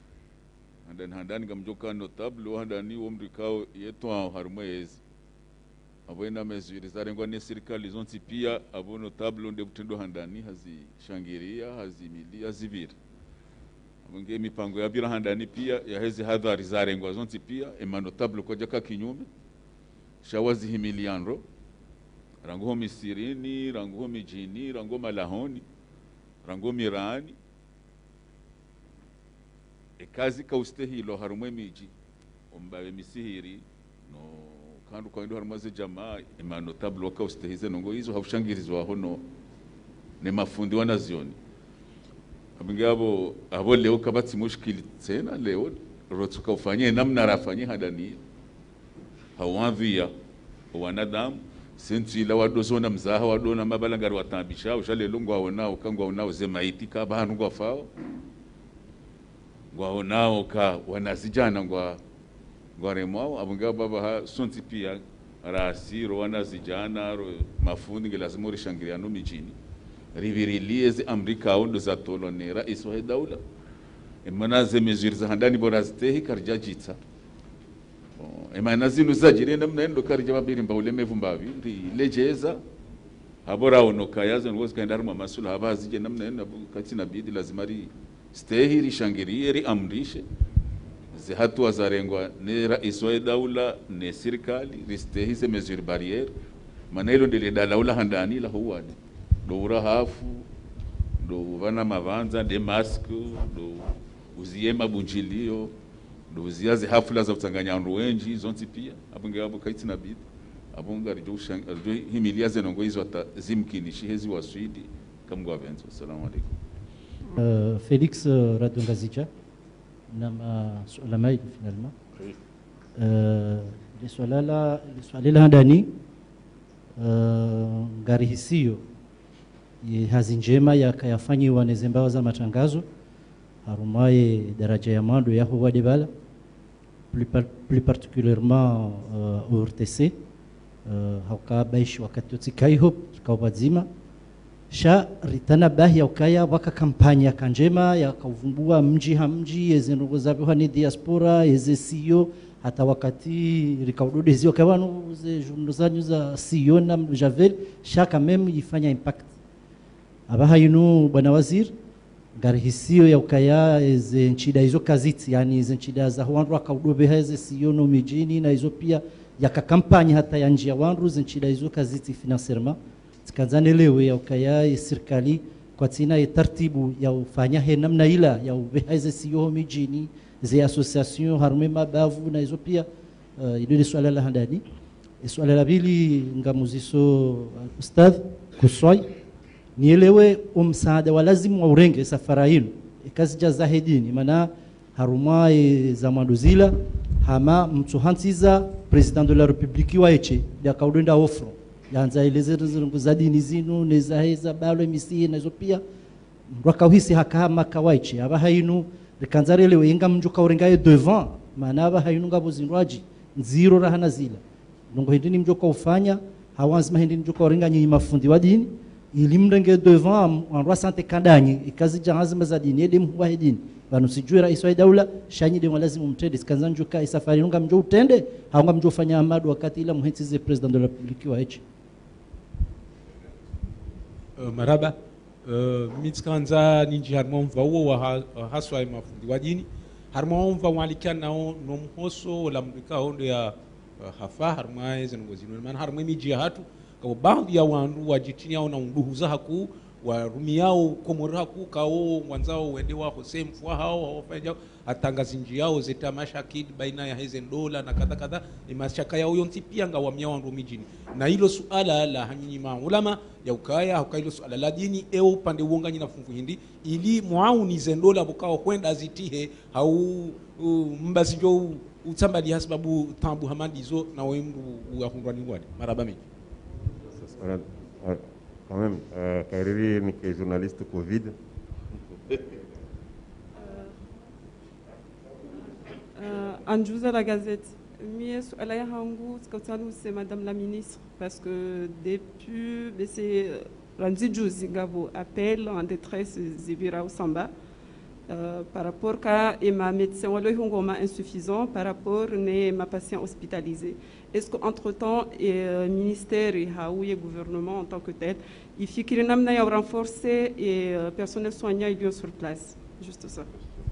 andan handani gamjoka notable handani omrikao yeto harmoez abona mesure zarengwa ne serikali zonti pia abo notable onde butendo handani hazi shangiria hazi mili hazivira abonge mipango ya bira handani pia ya hezi hadhari zarengwa zonti pia ema notable koja ka kinyume shawazi himilianro rango misirini rango mijini rango malahoni rango mirani ekazi kaustehilo harumwe miji ombawe misihiri no kandu kwa ndo harmaze jamaa ema notable wakaustehize nongo hizo haushangirizwa hono ne mafundi wanazioni abingabo abo leo kabati mushkili tena leo rotsuka ufanye namna rafanye hadani hawadhia wanadamu senti la wadozona mzaha wadona mabalangari watambisha ushale lungu waonao kangwa onao zemaiti ka bantu ngwa fao ngwa onao ka wanazijana ngwa ngwa remao abungaba baba sonti pia rasiro wanazijana ro mafundi ngelazimu rishangiria no mijini rivirilie ze amrika ondo za tolonera iswa daula emana ze mesure za handani bora zitehi karja jitsa emana zinu zajire namna ndo karja babiri mbawule mevumbavi ndi lejeza habora onoka yazo ngozi kaenda ruma masula habazije namna ndo kati na bidi lazima ri stehi ri shangirie ri amrishe ze hatua zarengwa ne rais wa daula ne serikali ristehi ze mesure barriere maana hilo ndile daula handani la huwani ndo urahafu ndo vana mavanza de mask ndo uzie mabunjilio ndo uziaze hafla za kutanganya ndu wenji zonti pia abunge abo kaiti na bidi abunga rijo ushang rijo himilia zenongo hizo ata zimkinishi hezi wa Swidi kamgwa venzo. Assalamu alaikum. uh, Felix uh, Radungazicha nama suala mai finalement uh, le swala la le swala la ndani uh, gari hisio hazi njema yakayafanyiwa nezembawa za matangazo harumaye daraja ya mando ya huwa debala plus, par, plus particulièrement uh, au R T C uh, hauka baishi wakati yote kaiho tukawazima sha ritana bahi ya ukaya waka kampanya kanjema ya kauvumbua mji hamji yezenrugo zabi hani diaspora yeze siyo hata wakati rikaudodezio kabanu ze jurnozanyu za siyo na javel shaka memu yifanya impact abaha yinu bwana wazir gari hisio ya ukaya ze nchida hizo kaziti yani ze nchida za wandu wakaudobe heze siyo no mijini na hizo pia yaka kampanya hata ya njia wandu ze nchida hizo kaziti financierement tsikazane lewe ya ukaya serikali kwa tina ya tartibu ya ufanya he namna ila ya ubeheze siyo mijini ze association harume mabavu na hizo pia uh, ile swala la handani swala la pili ngamuziso ustadh kuswai nielewe umsaada wa lazima wa urenge safara hino kazi ja zahidini maana harumai za manduzila hama mtuhantiza president de la republique wa eche ya kaudenda ofro yanza eleze zirungu za dini zinu neza heza balo misi na hizo pia ndwakauhisi hakama kawaiche aba hainu rikanzarele wenga mjuka urengaye devant maana aba hainu ngabo zinwaji nziro rahana zila ndongo hindini mjuka ufanya hawanzima hindini mjuka urenga nyi mafundi wa dini ili mrenge devant en roi sante kandanyi ikazi jangazi za dini elimu wa dini banu sijui rais wa daula shanyi de lazima mtende sikanza njuka isafari nunga mjo utende haunga mjo fanya amadu wakati ila muhetize president de la republique wa eche uh, maraba uh, mitskanza ninji harmon vawo wa haswa mafundi wa dini harmon va walikana no mhoso la mrika hondo ya uh, hafa harmai zenongozino maana harmai miji hatu kwa baadhi ya wandu wajitini yao na unduhuza haku warumi yao komora haku kao wanzao wende wa Hossein fwa hao wafanya atangazi nji yao zeta mashakid baina ya hezen dola na kadha kadha ni mashaka yao yonti pia nga wamia wandu mijini na hilo suala la hanyinyi maulama ya ukaya hauka hilo suala la dini eo upande uonga nyina fungu hindi ili muauni zendola bukao kwenda zitihe hau uh, mbasi jo utambali hasbabu tambu hamadizo na wemdu uahundwani wadi maraba mingi. Quand même, euh, Kairiri ni ke journaliste Covid. Anjouza la Gazette. Mais suala ya hangu tsikotanu c'est madame la ministre parce que depuis c'est lundi juzi ngabo appel en détresse zibira usamba euh, par rapport à ma médecin walo hongoma insuffisant par rapport à ma patient hospitalisé. Est-ce qu'entre-temps, le euh, ministère et le gouvernement en tant que tel, il faut qu'il y ait un renforcer et le euh, personnel soignant est sur place. Juste ça.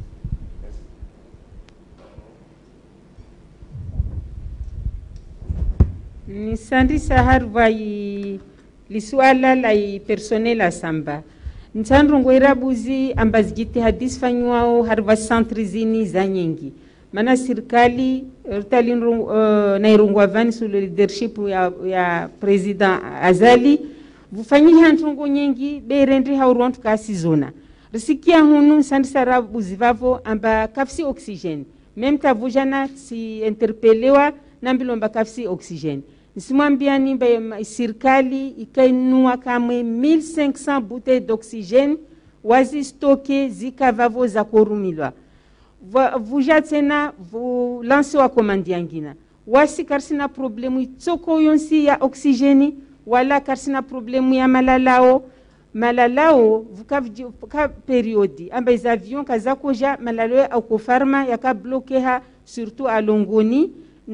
Nisandi sahar vai lisuala la personnel a samba. Nsandro ngoira buzi ambazigiti hadis fanyuao harva centre zini za nyingi. Mana serikali talin uh, nairungwa vani sous le leadership ya, ya president Azali vufanyi hantungo nyingi berendi hauruantu kasi zona risikia hunu sandisara buzivavo amba kafsi oxygène même tavujana si interpelewa nambilomba kafsi oxygène nisimwambia nimba serikali ikainua kamwe mille cinq cents bouteilles d'oxygène wazi stoke zikavavo za korumilwa vuja tena vu lance wa komandi yangina wasi karsina problemu tsoko yonsi ya oksijeni wala karsina problemu ya malalao malalao vuka periodi amba les avions kaza koja malalao au kofarma yaka bloqueha surtout à Longoni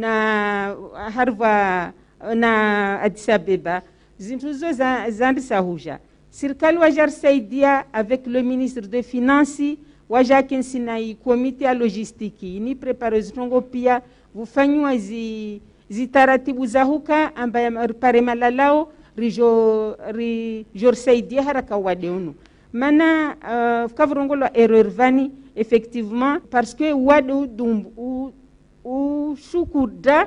na harva na Addis Abeba zintuzo zandisa huja serikali wajar saidia avec le ministre des finances waja kensina i comité à logistique ni prepare zitongo pia vufanywa zi zitaratibu za huka amba pare malalao rijo rijo saidia haraka wadeunu mana uh, kavrongolo erreur vani effectivement parce que wadu dum u, u shukuda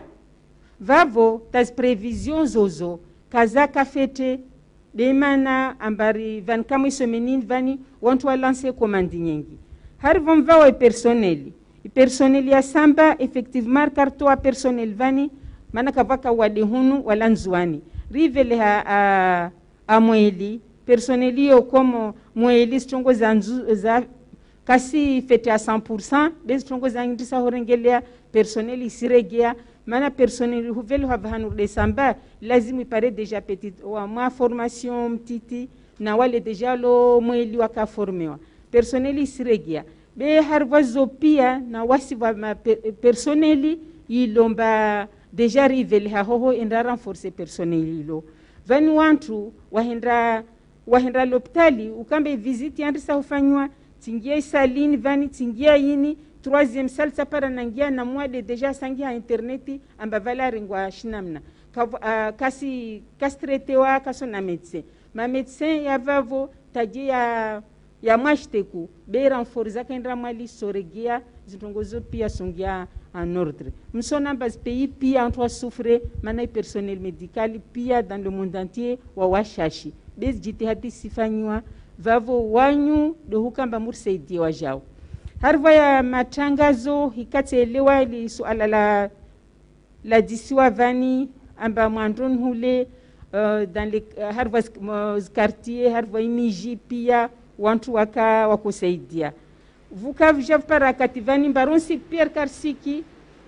vavo tas prévisions zozo kaza kafete de mana ambari van kamwe semenin vani wantu wa lancer commande nyingi har vom vawo personnel personnel ya samba effectivement karto a personnel vani mana kavaka wade hunu wala nzuani rivele ha a, a mweli personnelio como mweli strongo za nzu, za kasi fete a cent pour cent des strongo za ngisa horengelea personnel isiregea mana personnel huvelo havanu de samba lazima ipare deja petit wa ma formation mtiti na wale deja lo mweli waka formewa personnel isiregea be harvazo pia na wasi wa ma personnel ilomba deja rivele ha hoho enda renforcer personnel ilo vani wantu wahenda wahenda l'hôpitali ukambe visite yandisa ufanywa tingia saline vani tingia yini troisième salle sapara nangia na mwade deja sangia interneti amba valari ngwa shinamna Ka, uh, kasi kastretewa kaso na médecin ma médecin ya vavo taji ya ya mwashiteku be renforcer kaendra mali soregia zitongozo pia songia en ordre. Nous sommes dans ce pays pia entre souffre mana personnel médical pia dans le monde entier wa washashi des jitihadi sifanywa vavo wanyu de hukamba mursaidi wajao harva ya matangazo hikatelewa ili suala la la disiwa vani amba mwandron hule uh, dans les uh, harva uh, quartier harva imiji pia wantu waka wakusaidia vukavu javpara kativani mbaronsi Pierre Karsiki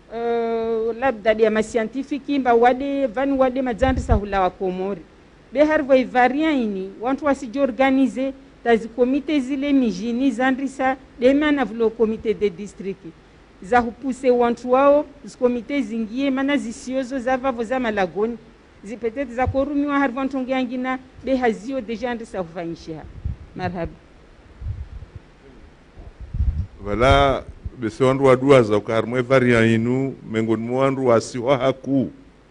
uh, labda dia ma scientifique mba wade vani wade majandisa hula wa Komori be harva variant ini wantu wasiji organiser tazi komite zile mijini zandrisa demana vlo komite de district za hupuse wantu wao zikomite zingie mana zisiozo za vavo za malagoni zipetete za korumiwa harva ntongi angina be hazio deja andrisa hufanyisha marhaba. Voilà, bese wandu wadua za ukarmwe variant inu mengoni mwandu wasiwa haku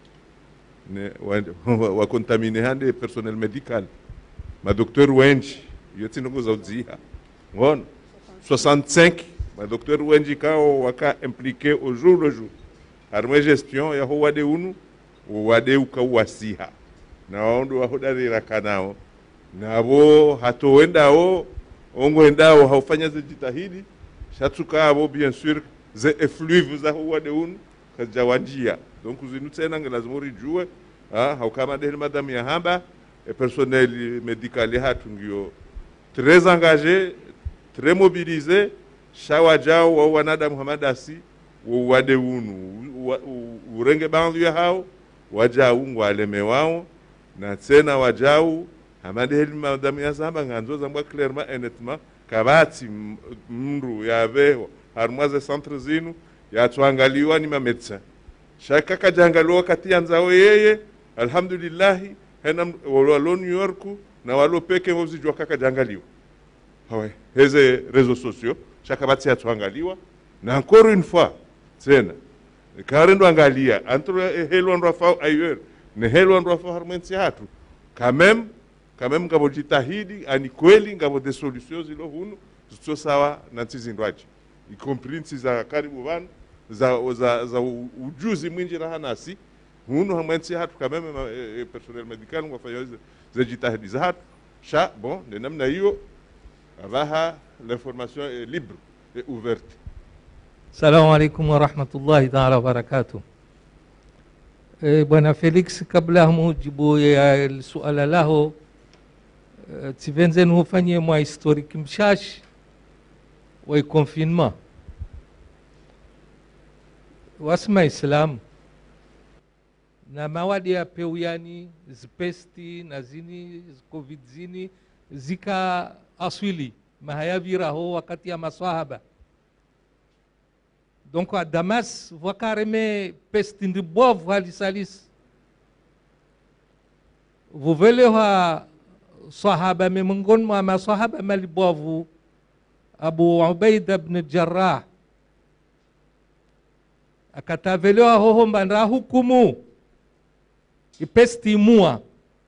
ne wa contaminer hande personnel médical ma docteur wenji yoti nongo za udziha ngon soixante-cinq ma docteur wenji kao waka impliqué au jour le jour armwe gestion ya ho wade unu wade ukawasiha na wandu wahodarira kanao nabo hatowendao ongo endao haufanya zijitahidi shatuka abo bien sûr ze effluve za huwa de un kajawanjia donc uzinu tena lazima rijue ah haukama de madame ya hamba et personnel médical hatu ngio très engagé très mobilisé shawajao wa wanada Muhammadasi wa wade unu urenge bandu ya hao wajao ngwaleme wao na tena wajao hamade madame ya zamba nganzo zamba clairement et nettement kabati mru yaveho harmaze centre zinu yatuangaliwa ni mametsa shaka kajangaliwa kati yanzao yeye alhamdulillah hena walo New York na walo peke wozijwa kaka jangaliwa hawe heze réseaux sociaux shaka bati yatuangaliwa na encore une fois tena karendo angalia entre helo ndo fa ailleurs ne helo ndo fa harmensi hatu quand même quand même ngabo jitahidi ani kweli ngabo de solutions zilo hunu zito sawa na ntizindwaji y compris ntiza karibu van za za za ujuzi mwingi na hanasi hunu hamwensi hatu quand même e, personnel médical ngafanya za jitahidi za hatu sha bon de namna hiyo avaha l'information est libre et ouverte. Assalamu alaikum wa rahmatullahi ta'ala wa barakatuh. E, bwana Felix kabla mujibu ya suala lao tivenze nufanye mwa historique mshashi wa confinement wasma islam na mawadi ya peuyani zipesti na zini covid zini zika aswili mahayavira ho wakati ya maswahaba. Donc à Damas vakareme pestindi bovu halisalis vuvele ha sahaba memngon ma masahaba malibovu Abu Ubaida ibn Jarrah akatavelewa hoho mbandra hukumu ipesti mua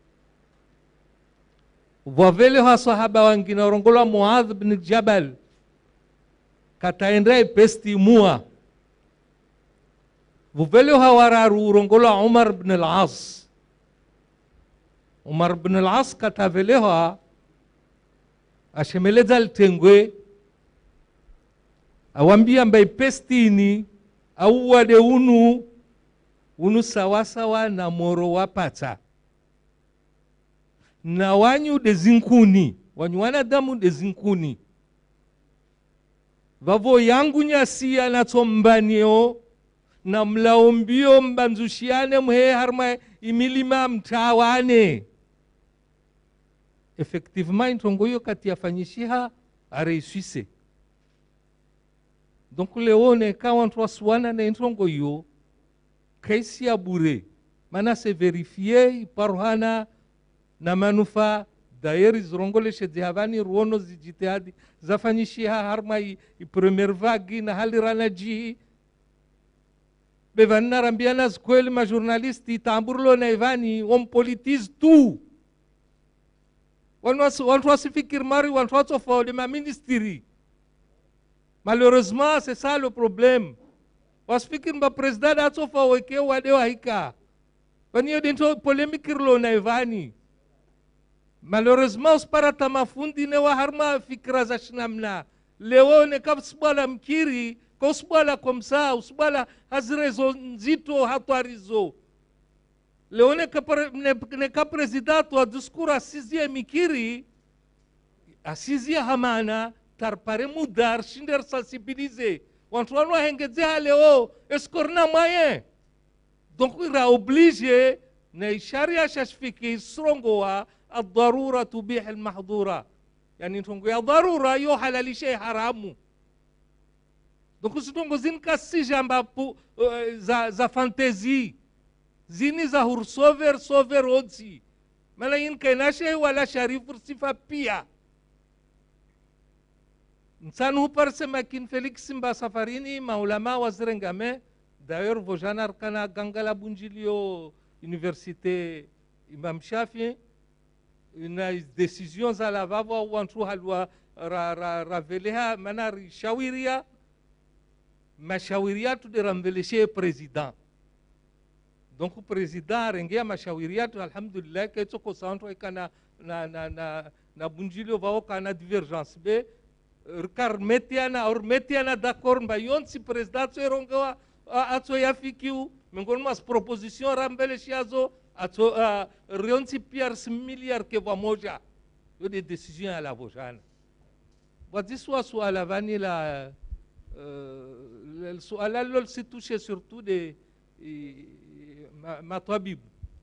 vavelewa sahaba wengine warongola Muadh ibn Jabal kataenda ipesti mua vuvelewa wararu urongola Umar ibn al-As. Umar ibn al-As katavelewa ashemeleza litengwe awambia mba ipestini au wade unu unu sawasawa na moro wapata na wanyu dezinkuni wanyu wanadamu dezinkuni vavo yangu nyasia na tombanio na mlaombio mbanzushiane mhe harma imilima mtawane. Effectivement intongo yo kati yafanyishiha areiswise. Donc leone kawantu swana na intongo yo kaisi ya bure mana se verifie iparuhana na manufa daeri zrongole shedzihavani ruono zijitihadi zafanyishiha harma i, i premier vague na halirana jihi bevanna rambiana skweli ma journalisti tamburlo na ivani on politise tout. Wantu wasifikir mari wantu watofa de ma ministry. Malheureusement c'est ça le problème. Wasifikir mba president atofa weke wade wa hika. Waniyo dento polemikir lo na ivani. Malheureusement uspara tamafundi ne wa harma fikra za shinamna. Leo ne kapsbala mkiri kwa usbala komsa usbala hazrezo nzito hatwarizo. Leo ne ka president wa diskura asizia mikiri asizia hamana tarpare mudar shinder sensibiliser wantu wanu hengezea leo eskorna moyen. Donc il a obligé na sharia shashfiki srongoa الضرورة تبيح المحظورة يعني نتونغو يا ضرورة يو حلال شيء حرامو. Donc sitongo zinka si jamba pu za za fantasy zini za hursover sover odzi mala yinka nashe wala sharifu sifa pia nsanu huparse makin Felix Simba safarini maulama wazirengame d'ailleurs vojana arkana gangala bunjilio université Imam Shafi na décision za la vava wantu halwa ra ra raveleha manari shawiria mashawiriatu de ramveleshe president. Donc le président rengia mashawiriatu alhamdulillah ke tsoko santo ikana na na na na bunjilio vao kana divergence be rkar metiana or metiana d'accord mba yonsi president tseronga atso yafikiu mengon mas proposition ramveleshe azo atso rionsi piers milliard ke vamoja yo des décisions à la vojana wadiswa swala vanila السؤال اللي ستوشي surtout des matabibu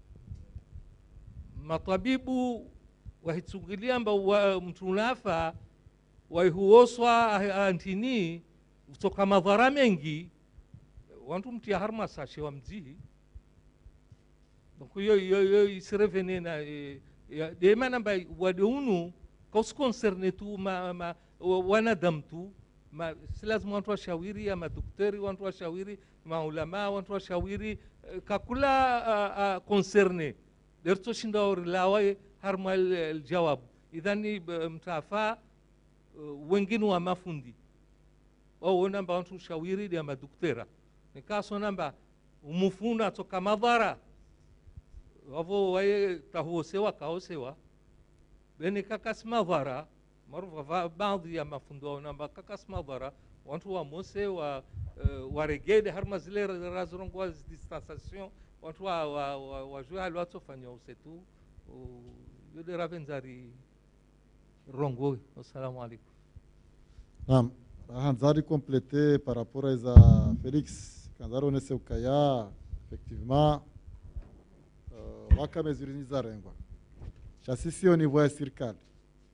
matabibu wahitsungilia mba mtunafa waihuoswa antini kutoka madhara mengi wantu mtia harma sashe wa mzihi. Donc yo yo yo isirevene na de mana mba wadeunu kos concerne tu ma ma wanadam tu ma si lazima wantu washawiri ama daktari wantu washawiri maulama wantu washawiri kakula concerne derto shinda orilawa harma aljawab idhani mtafa wengine wa mafundi au namba wantu shawiri dia madaktera nikaso namba umufuna toka madhara wavo waye tahuosewa kaosewa bene kakas madhara marfa baadhi ya mafundo namba kakas madhara wantu wa mose wa waregede harma zile razrongo distanciation wantu wa wa wa jua alwato fanya usetu yode ravenzari rongo. Assalamu alaikum. Naam, hanzari compléter par rapport à Félix kanzaro nese ukaya effectivement waka mesuri nizarengwa sha sisi au niveau ya serikali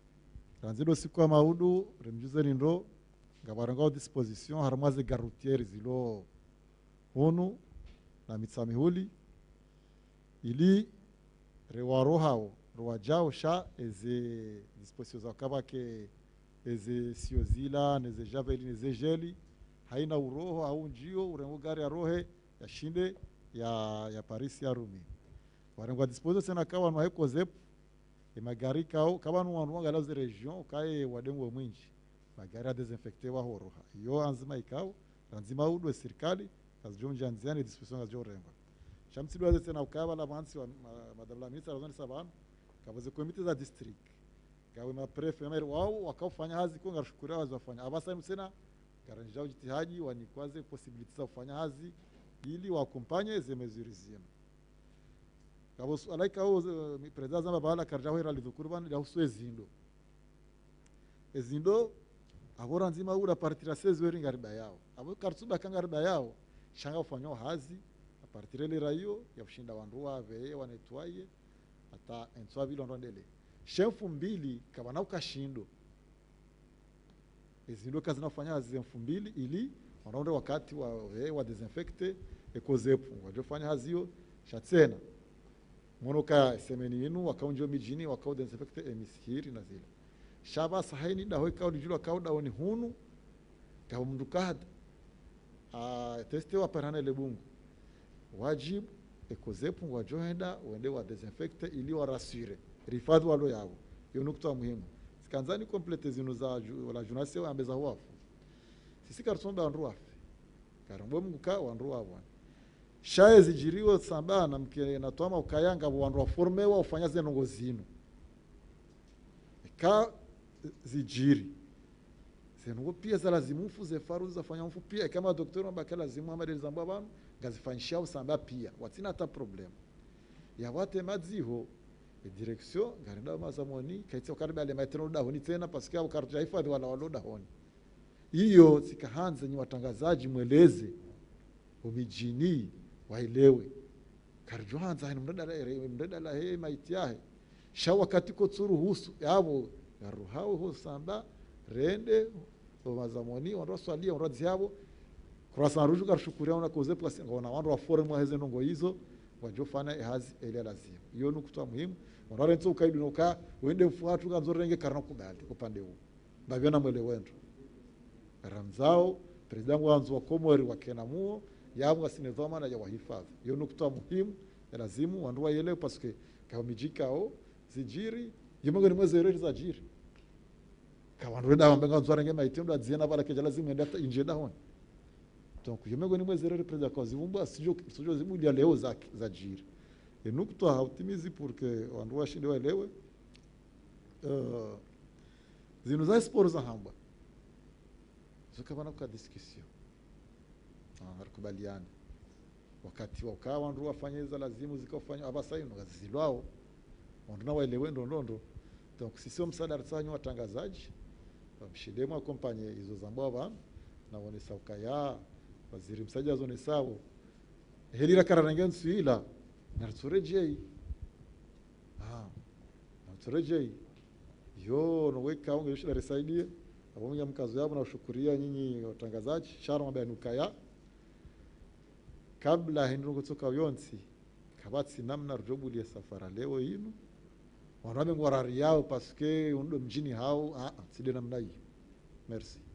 ranzido siku ya maudu remjuze nindo ngabaranga disposition harmaze garutieri zilo hunu na mitsamihuli ili rewarohao rowajao sha eze disposition za kabake eze siozila neze javeli neze jeli haina uroho au njio urengo gari ya rohe ya shinde ya ya Paris ya Rumi warengo disposition sena kawa no heko zep e magari kao kawa no wanu ngala ze region kae wadengo mwinji magari ya desinfecte wa horoha yo anzima ikao anzima udo serikali kazijonja anziani disposition za jorengo shamsidu waze tena ukaba la mansi wa madam la ministra zoni sabana kabaze komite za district kawe ma prefet na wao wakafanya hazi ko ngashukuru wazo wafanya abasa msena garanjao jitihaji wanikwaze possibility za kufanya hazi ili wakompanye ze mesures zima kabos alaika o mi president zamba bala karjao era lidhukurban ya uswe zindo ezindo abora nzima ura partira seize weri ngariba yao abo kartuba kangariba yao shanga ufanywa hazi partirele rayo ya kushinda wanduwa veye wanetwaye hata enswa vile ndondele shefu mbili kabana ukashindo ezindo kazi nafanya hazi elfu mbili ili wanaonde wakati wa veye wa desinfecte ekozepu wajofanya hazio shatsena monoka semeni inu wakaunjo mijini wakao desinfecte emisihiri na zile shaba sahaini daho kao dijulu kao daho ni hunu kao mdukada a teste wa parane lebungu wajibu ekozepu wajoenda wende wa desinfecte ili warasire rifadhi walo yao hiyo nukta muhimu sikanzani complete zinu za wala junasi wa ambeza huafu sisi karsomba andruafe karambo mguka wandrua bwana shaye zijiriwo samba na mke natoma ukayanga wandrua forme wa ufanya zenongo zinu ka zijiri zenongo pia za lazimu fuze faru za fanya mfu pia kama daktari ambaka lazimu amade zambwa bana gazifanyisha usamba pia watina hata problem ya wate madziho e direction garida mazamoni kaitse ukariba le maiteno da honi tena parce que ukarja hifadhi wala waloda honi hiyo sikahanza nyi watangazaji mweleze umijini waelewe karjohanza hino mdada la mdada la he maitiahe sha wakati ko tsuru husu yabo yaruhao ho samba rende o mazamoni wando swalia wando ziabo kurasa ruju karshukuria una koze plus ngona wandu wa forum wa hezeno ngo hizo wajofana ehazi ele lazima hiyo nukutoa muhimu wanare ntu kaidu noka wende mfuatu kanzorenge karna kubali upande huu babiona mwele wendo ramzao president wanzu wa komori wa kenamuo yabo asinezoma na ya wahifadhi hiyo nukutoa muhimu ya lazima wandu waelewe paske kama mijikao zijiri yemongo ni mwezi reri za jiri kawandu da wambenga nzorenge maitendo adziena bala ke lazima ndata inje da hon donc yemengo ni mwezi reri president kwa zivumba sijo sijo zimu ya leo za za jiri e nukta hautimizi porque wandu washinde waelewe uh, zinu za sport za hamba zikabana kwa discussion ah harikubaliana wakati wakawa wandu wafanye za lazimu zikafanya abasa ino gazilwao wandu na waelewe ndo ndo donc sisi msaada tsanyo watangazaji wamshidemo akompanye hizo zambwa na wone saukaya waziri msaja zone sawo helira karanenge nsuila na tsorejei ah na tsorejei yo no weka unge yoshira resaidie abonga mkazo yabo na ushukuria nyinyi watangazaji shara mabanuka ya kabla hindu kutoka yonsi kabatsi namna robu ya safara leo hino wanabe ngwarari yao paske undo mjini hao ah side namna hii merci